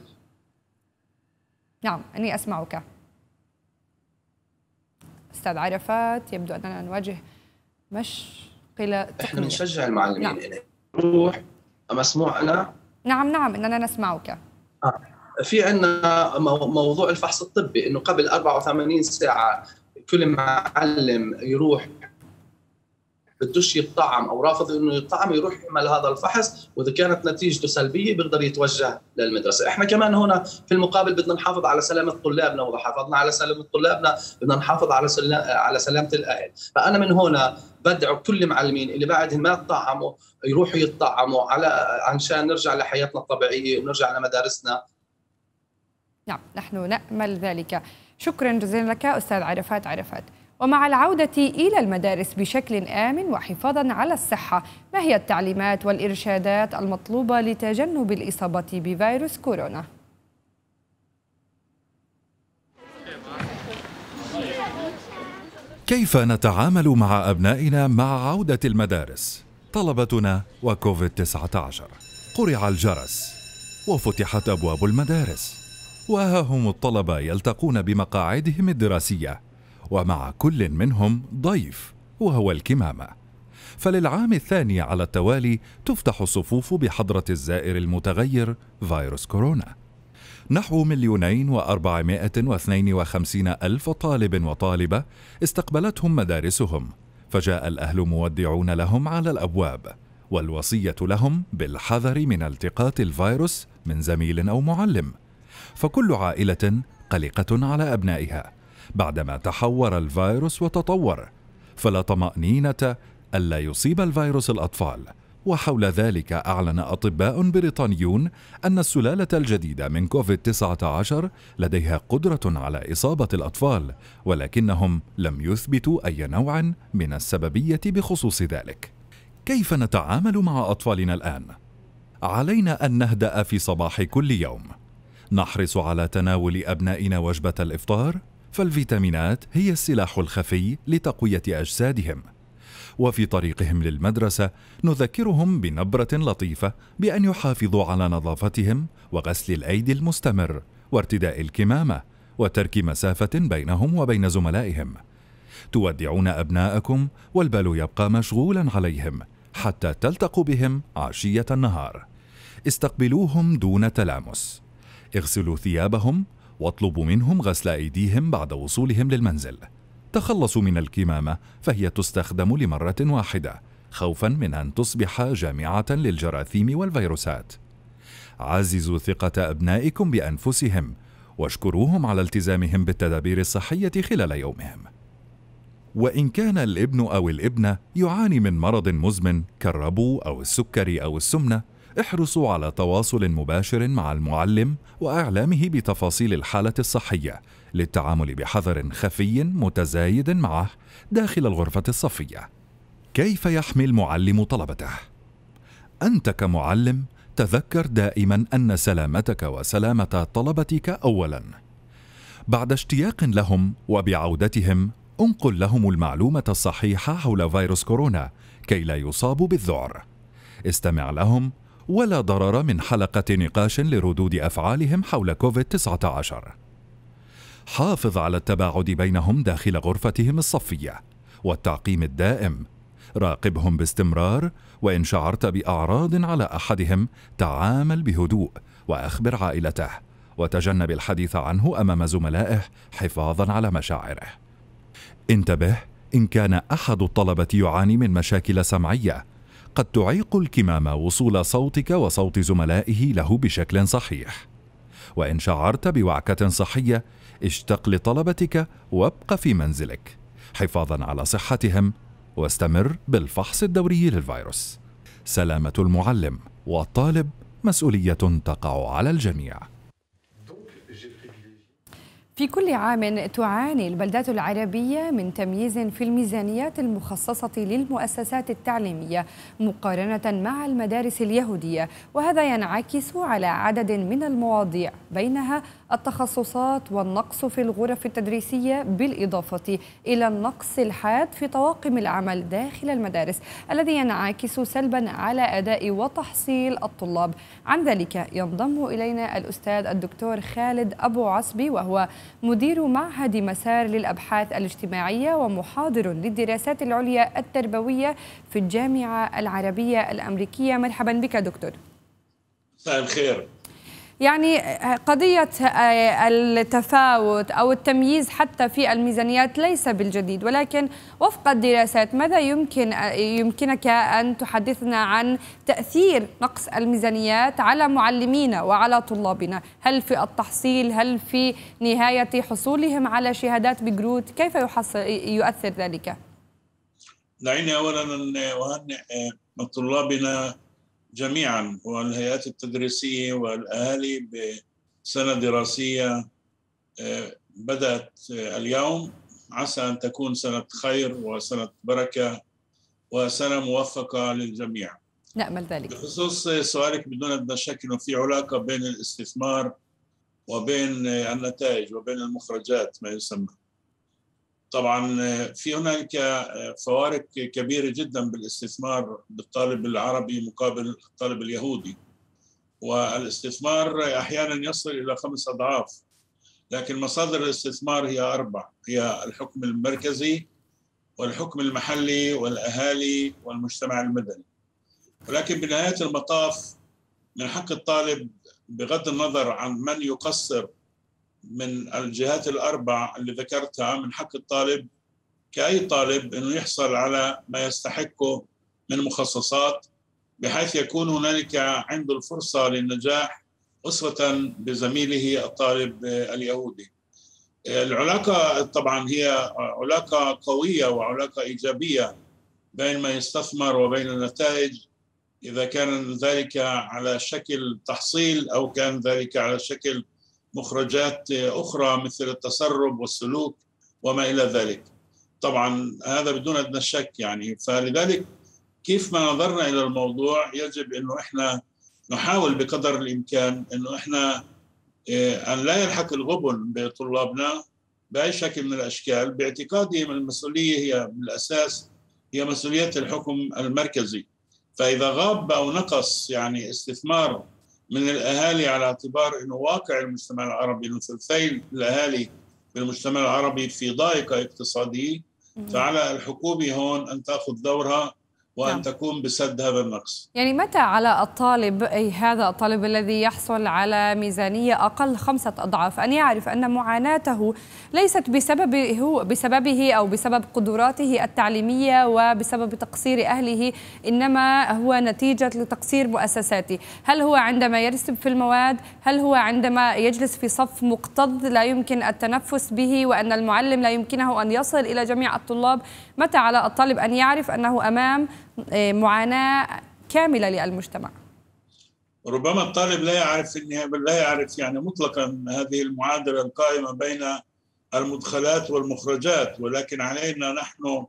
Speaker 1: نعم أني أسمعك أستاذ عرفات. يبدو أننا نواجه قلة
Speaker 2: احنا
Speaker 1: تقنية.
Speaker 2: بنشجع المعلمين انه يروح. مسموع انا؟
Speaker 1: نعم اننا نسمعك.
Speaker 2: في عندنا موضوع الفحص الطبي، انه قبل 84 ساعه كل معلم يروح بدوش يطعم او رافض انه يطعم يروح يعمل هذا الفحص، واذا كانت نتيجته سلبيه بيقدر يتوجه للمدرسه. احنا كمان هنا في المقابل بدنا نحافظ على سلامه طلابنا، واذا حافظنا على سلامه طلابنا بدنا نحافظ على سلامه الاهل. فانا من هنا بدعو كل المعلمين اللي بعدهم ما تطعموا يروحوا يتطعموا عشان نرجع لحياتنا الطبيعيه ونرجع لمدارسنا.
Speaker 1: نعم نحن نأمل ذلك. شكرا جزيلا لك أستاذ عرفات. ومع العودة إلى المدارس بشكل آمن وحفاظا على الصحة، ما هي التعليمات والإرشادات المطلوبة لتجنب الإصابة بفيروس كورونا؟
Speaker 5: كيف نتعامل مع أبنائنا مع عودة المدارس؟ طلبتنا وكوفيد-19. قرع الجرس وفتحت أبواب المدارس، وها هم الطلبة يلتقون بمقاعدهم الدراسية، ومع كل منهم ضيف وهو الكمامة. فللعام الثاني على التوالي تفتح الصفوف بحضرة الزائر المتغير فيروس كورونا. نحو 2,452,000 طالب وطالبة استقبلتهم مدارسهم، فجاء الأهل مودعون لهم على الأبواب، والوصية لهم بالحذر من التقاط الفيروس من زميل أو معلم. فكل عائلة قلقة على أبنائها بعدما تحور الفيروس وتطور، فلا طمأنينة ألا يصيب الفيروس الأطفال. وحول ذلك أعلن أطباء بريطانيون أن السلالة الجديدة من كوفيد-19 لديها قدرة على إصابة الأطفال، ولكنهم لم يثبتوا أي نوع من السببية بخصوص ذلك. كيف نتعامل مع أطفالنا الآن؟ علينا أن نهدأ في صباح كل يوم، نحرص على تناول أبنائنا وجبة الإفطار، فالفيتامينات هي السلاح الخفي لتقوية أجسادهم. وفي طريقهم للمدرسة نذكرهم بنبرة لطيفة بأن يحافظوا على نظافتهم وغسل الأيدي المستمر وارتداء الكمامة وترك مسافة بينهم وبين زملائهم. تودعون أبناءكم والبال يبقى مشغولا عليهم حتى تلتقوا بهم عشية النهار. استقبلوهم دون تلامس، اغسلوا ثيابهم واطلبوا منهم غسل أيديهم بعد وصولهم للمنزل. تخلصوا من الكمامة فهي تستخدم لمرة واحدة خوفا من أن تصبح جامعة للجراثيم والفيروسات. عززوا ثقة أبنائكم بأنفسهم واشكروهم على التزامهم بالتدابير الصحية خلال يومهم. وإن كان الابن أو الابنة يعاني من مرض مزمن كالربو أو السكري أو السمنة، احرصوا على تواصل مباشر مع المعلم وإعلامه بتفاصيل الحالة الصحية للتعامل بحذر خفي متزايد معه داخل الغرفة الصفية. كيف يحمي المعلم طلبته؟ أنت كمعلم تذكر دائما أن سلامتك وسلامة طلبتك أولا. بعد اشتياق لهم وبعودتهم انقل لهم المعلومة الصحيحة حول فيروس كورونا كي لا يصابوا بالذعر. استمع لهم ولا ضرر من حلقة نقاش لردود أفعالهم حول كوفيد-19. حافظ على التباعد بينهم داخل غرفتهم الصفية والتعقيم الدائم. راقبهم باستمرار، وإن شعرت بأعراض على أحدهم تعامل بهدوء وأخبر عائلته، وتجنب الحديث عنه أمام زملائه حفاظا على مشاعره. انتبه إن كان أحد الطلبة يعاني من مشاكل سمعية، قد تعيق الكمامة وصول صوتك وصوت زملائه له بشكل صحيح. وإن شعرت بوعكة صحية اشتق لطلبتك وابق في منزلك حفاظا على صحتهم، واستمر بالفحص الدوري للفيروس. سلامة المعلم والطالب مسؤولية تقع على الجميع.
Speaker 1: في كل عام تعاني البلدات العربية من تمييز في الميزانيات المخصصة للمؤسسات التعليمية مقارنة مع المدارس اليهودية، وهذا ينعكس على عدد من المواضيع بينها التخصصات والنقص في الغرف التدريسية، بالإضافة إلى النقص الحاد في طواقم العمل داخل المدارس الذي ينعكس سلبا على أداء وتحصيل الطلاب. عن ذلك ينضم إلينا الأستاذ الدكتور خالد أبو عصبي، وهو مدير معهد مسار للأبحاث الاجتماعية ومحاضر للدراسات العليا التربوية في الجامعة العربية الأمريكية. مرحبا بك دكتور.
Speaker 6: مساء الخير.
Speaker 1: يعني قضية التفاوت أو التمييز حتى في الميزانيات ليس بالجديد، ولكن وفق الدراسات ماذا يمكنك أن تحدثنا عن تأثير نقص الميزانيات على معلمينا وعلى طلابنا؟ هل في التحصيل؟ هل في نهاية حصولهم على شهادات بجروت؟ كيف يؤثر ذلك؟
Speaker 6: دعيني أولا أن أهنئ طلابنا جميعا والهيئات التدريسية والأهالي بسنة دراسية بدأت اليوم. عسى أن تكون سنة خير وسنة بركة وسنة موفقة للجميع.
Speaker 1: نأمل ذلك.
Speaker 6: بخصوص سؤالك، بدون أدنى شك أنه في علاقة بين الاستثمار وبين النتائج وبين المخرجات ما يسمى. طبعا في هناك فوارق كبيرة جدا بالاستثمار بالطالب العربي مقابل الطالب اليهودي، والاستثمار أحيانا يصل إلى 5 أضعاف، لكن مصادر الاستثمار هي 4، هي الحكم المركزي والحكم المحلي والأهالي والمجتمع المدني. ولكن بنهاية المطاف من حق الطالب بغض النظر عن من يقصر من الجهات ال4 اللي ذكرتها، من حق الطالب كأي طالب أنه يحصل على ما يستحقه من مخصصات، بحيث يكون هنالك عنده الفرصة للنجاح أسرة بزميله الطالب اليهودي. العلاقة طبعا هي علاقة قوية وعلاقة إيجابية بين ما يستثمر وبين النتائج، إذا كان ذلك على شكل تحصيل أو كان ذلك على شكل مخرجات أخرى مثل التسرب والسلوك وما إلى ذلك. طبعا هذا بدون أدنى شك يعني. فلذلك كيف ما نظرنا إلى الموضوع يجب أنه إحنا نحاول بقدر الإمكان أنه إحنا أن لا يلحق الغبن بطلابنا بأي شكل من الأشكال، باعتقادي من المسؤولية هي بالأساس هي مسؤولية الحكم المركزي. فإذا غاب أو نقص يعني استثمار من الأهالي، على اعتبار أنه واقع المجتمع العربي أنه ثلثي الأهالي بالمجتمع العربي في ضائقة اقتصادية، فعلى الحكومة هون أن تأخذ دورها وأن تقوم بسد هذا النقص.
Speaker 1: يعني متى على الطالب، أي هذا الطالب الذي يحصل على ميزانية أقل 5 أضعاف، أن يعرف أن معاناته ليست بسببه أو بسبب قدراته التعليمية وبسبب تقصير أهله، إنما هو نتيجة لتقصير مؤسساته؟ هل هو عندما يرسب في المواد؟ هل هو عندما يجلس في صف مكتظ لا يمكن التنفس به وأن المعلم لا يمكنه أن يصل إلى جميع الطلاب؟ متى على الطالب أن يعرف أنه أمام معاناة كاملة للمجتمع؟
Speaker 6: ربما الطالب لا يعرف يعني مطلقا هذه المعادلة القائمة بين المدخلات والمخرجات، ولكن علينا نحن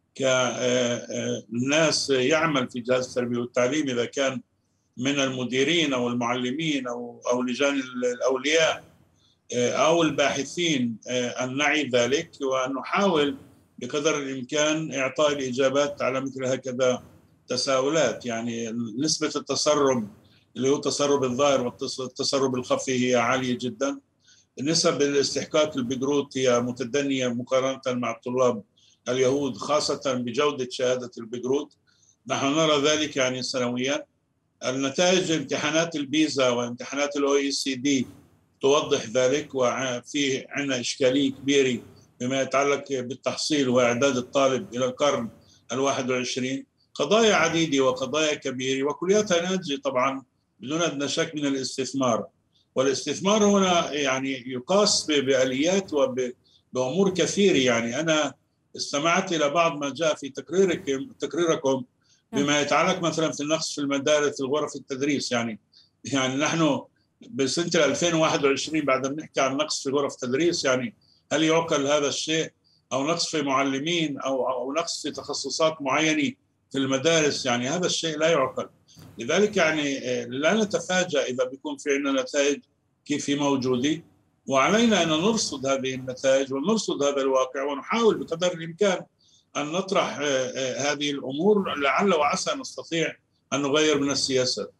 Speaker 6: كناس يعمل في جهاز التربية والتعليم، إذا كان من المديرين أو المعلمين أو لجان الأولياء أو الباحثين، أن نعي ذلك وأن نحاول بقدر الإمكان إعطاء الإجابات على مثل هكذا تساؤلات. يعني نسبة التسرب اللي هو التسرب الظاهر والتسرب الخفي هي عالية جدا. نسب الاستحقاق البجروت هي متدنية مقارنة مع الطلاب اليهود، خاصة بجودة شهادة البجروت. نحن نرى ذلك يعني سنويا. النتائج امتحانات البيزا وامتحانات الOECD توضح ذلك، وفي عندنا إشكالية كبيرة بما يتعلق بالتحصيل وإعداد الطالب إلى القرن 21. قضايا عديدة وقضايا كبيرة وكلياتها ناتجة طبعا بدون أدنى شك من الاستثمار. والاستثمار هنا يعني يقاس بآليات وبأمور كثيرة. يعني أنا استمعت إلى بعض ما جاء في تقريركم بما يتعلق مثلا في النقص في المدارس الغرف التدريس. يعني نحن بسنة 2021 بعد ما نحكي عن نقص في غرف تدريس، يعني هل يعقل هذا الشيء؟ أو نقص في معلمين أو نقص في تخصصات معينة في المدارس، يعني هذا الشيء لا يعقل. لذلك يعني لا نتفاجأ إذا بيكون في عندنا نتائج كيف هي موجودة، وعلينا أن نرصد هذه النتائج ونرصد هذا الواقع ونحاول بقدر الإمكان أن نطرح هذه الأمور، لعل وعسى نستطيع أن نغير من السياسات.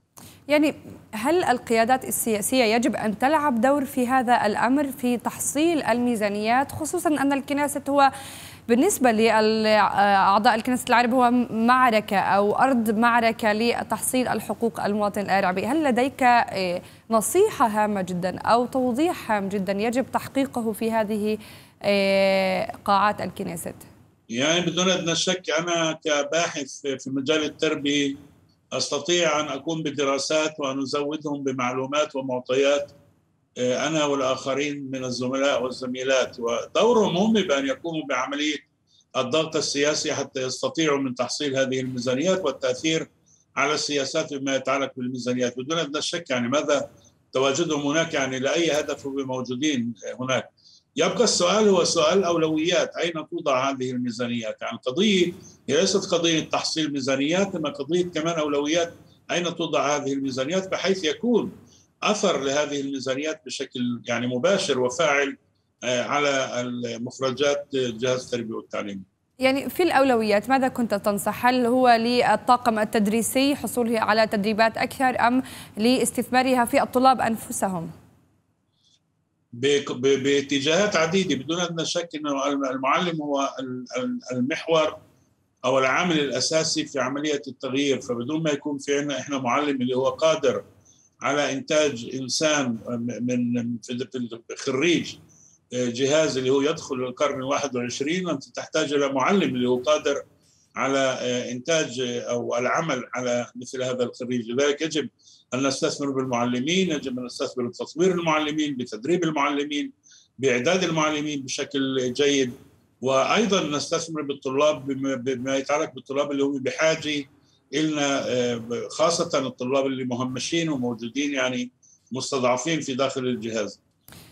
Speaker 1: يعني هل القيادات السياسية يجب أن تلعب دور في هذا الأمر في تحصيل الميزانيات، خصوصا أن الكنيسة هو بالنسبة لأعضاء الكنيسة العرب هو معركة أو أرض معركة لتحصيل الحقوق المواطن العربي؟ هل لديك نصيحة هامة جدا أو توضيح هام جدا يجب تحقيقه في هذه قاعات الكنيسة؟
Speaker 6: يعني بدون أدنى شك أنا كباحث في مجال التربية أستطيع أن أقوم بدراسات وأن أزودهم بمعلومات ومعطيات أنا والآخرين من الزملاء والزميلات، ودورهم هم بأن يقوموا بعملية الضغط السياسي حتى يستطيعوا من تحصيل هذه الميزانيات والتأثير على السياسات بما يتعلق بالميزانيات. بدون أدنى شك يعني ماذا تواجدهم هناك، يعني لأي هدف هم موجودين هناك. يبقى السؤال هو سؤال أولويات، أين توضع هذه الميزانيات؟ يعني القضية هي ليست قضية تحصيل ميزانيات، إنما قضية كمان أولويات، أين توضع هذه الميزانيات بحيث يكون أثر لهذه الميزانيات بشكل يعني مباشر وفاعل على المخرجات جهاز التربية والتعليم.
Speaker 1: يعني في الأولويات ماذا كنت تنصح؟ هل هو للطاقم التدريسي حصوله على تدريبات أكثر أم لاستثمارها في الطلاب أنفسهم؟
Speaker 6: باتجاهات عديدة. بدون أدنى شك أنه المعلم هو المحور أو العامل الأساسي في عملية التغيير، فبدون ما يكون في عندنا إحنا معلم اللي هو قادر على إنتاج إنسان من خريج جهاز اللي هو يدخل القرن 21، أنت تحتاج إلى معلم اللي هو قادر على إنتاج أو العمل على مثل هذا الخريج. لذلك يجب أن نستثمر بالمعلمين، يجب أن نستثمر بتطوير المعلمين، بتدريب المعلمين، بإعداد المعلمين بشكل جيد، وأيضا نستثمر بالطلاب بما يتعلق بالطلاب اللي هم بحاجة إلنا، خاصة الطلاب اللي مهمشين وموجودين يعني مستضعفين في داخل الجهاز.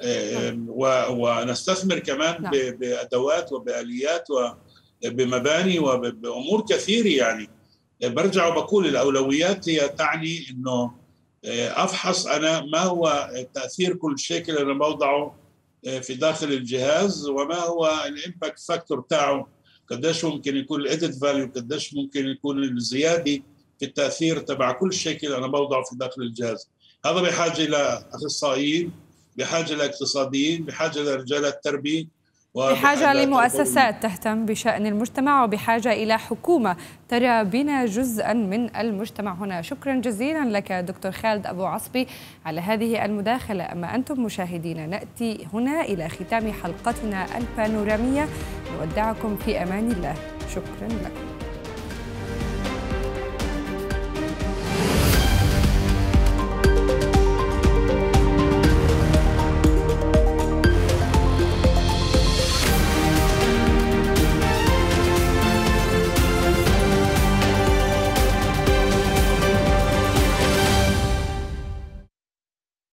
Speaker 6: ونستثمر كمان بأدوات وبآليات وبمباني وبأمور كثيرة. يعني برجع وبقول الأولويات هي تعني إنه أفحص أنا ما هو تأثير كل شيء أنا بوضعه في داخل الجهاز، وما هو الإمباكت فاكتور تاعه، قديش ممكن يكون الإيديت فاليو، قديش ممكن يكون الزيادة في التأثير تبع كل شيء أنا بوضعه في داخل الجهاز. هذا بحاجة إلى أخصائيين، بحاجة إلى اقتصاديين، بحاجة إلى رجال التربية،
Speaker 1: بحاجة لمؤسسات تهتم بشأن المجتمع، وبحاجة إلى حكومة ترى بنا جزءا من المجتمع هنا. شكرا جزيلا لك دكتور خالد أبو عصبي على هذه المداخلة. أما أنتم مشاهدينا نأتي هنا إلى ختام حلقتنا البانورامية، نودعكم في أمان الله. شكرا لكم.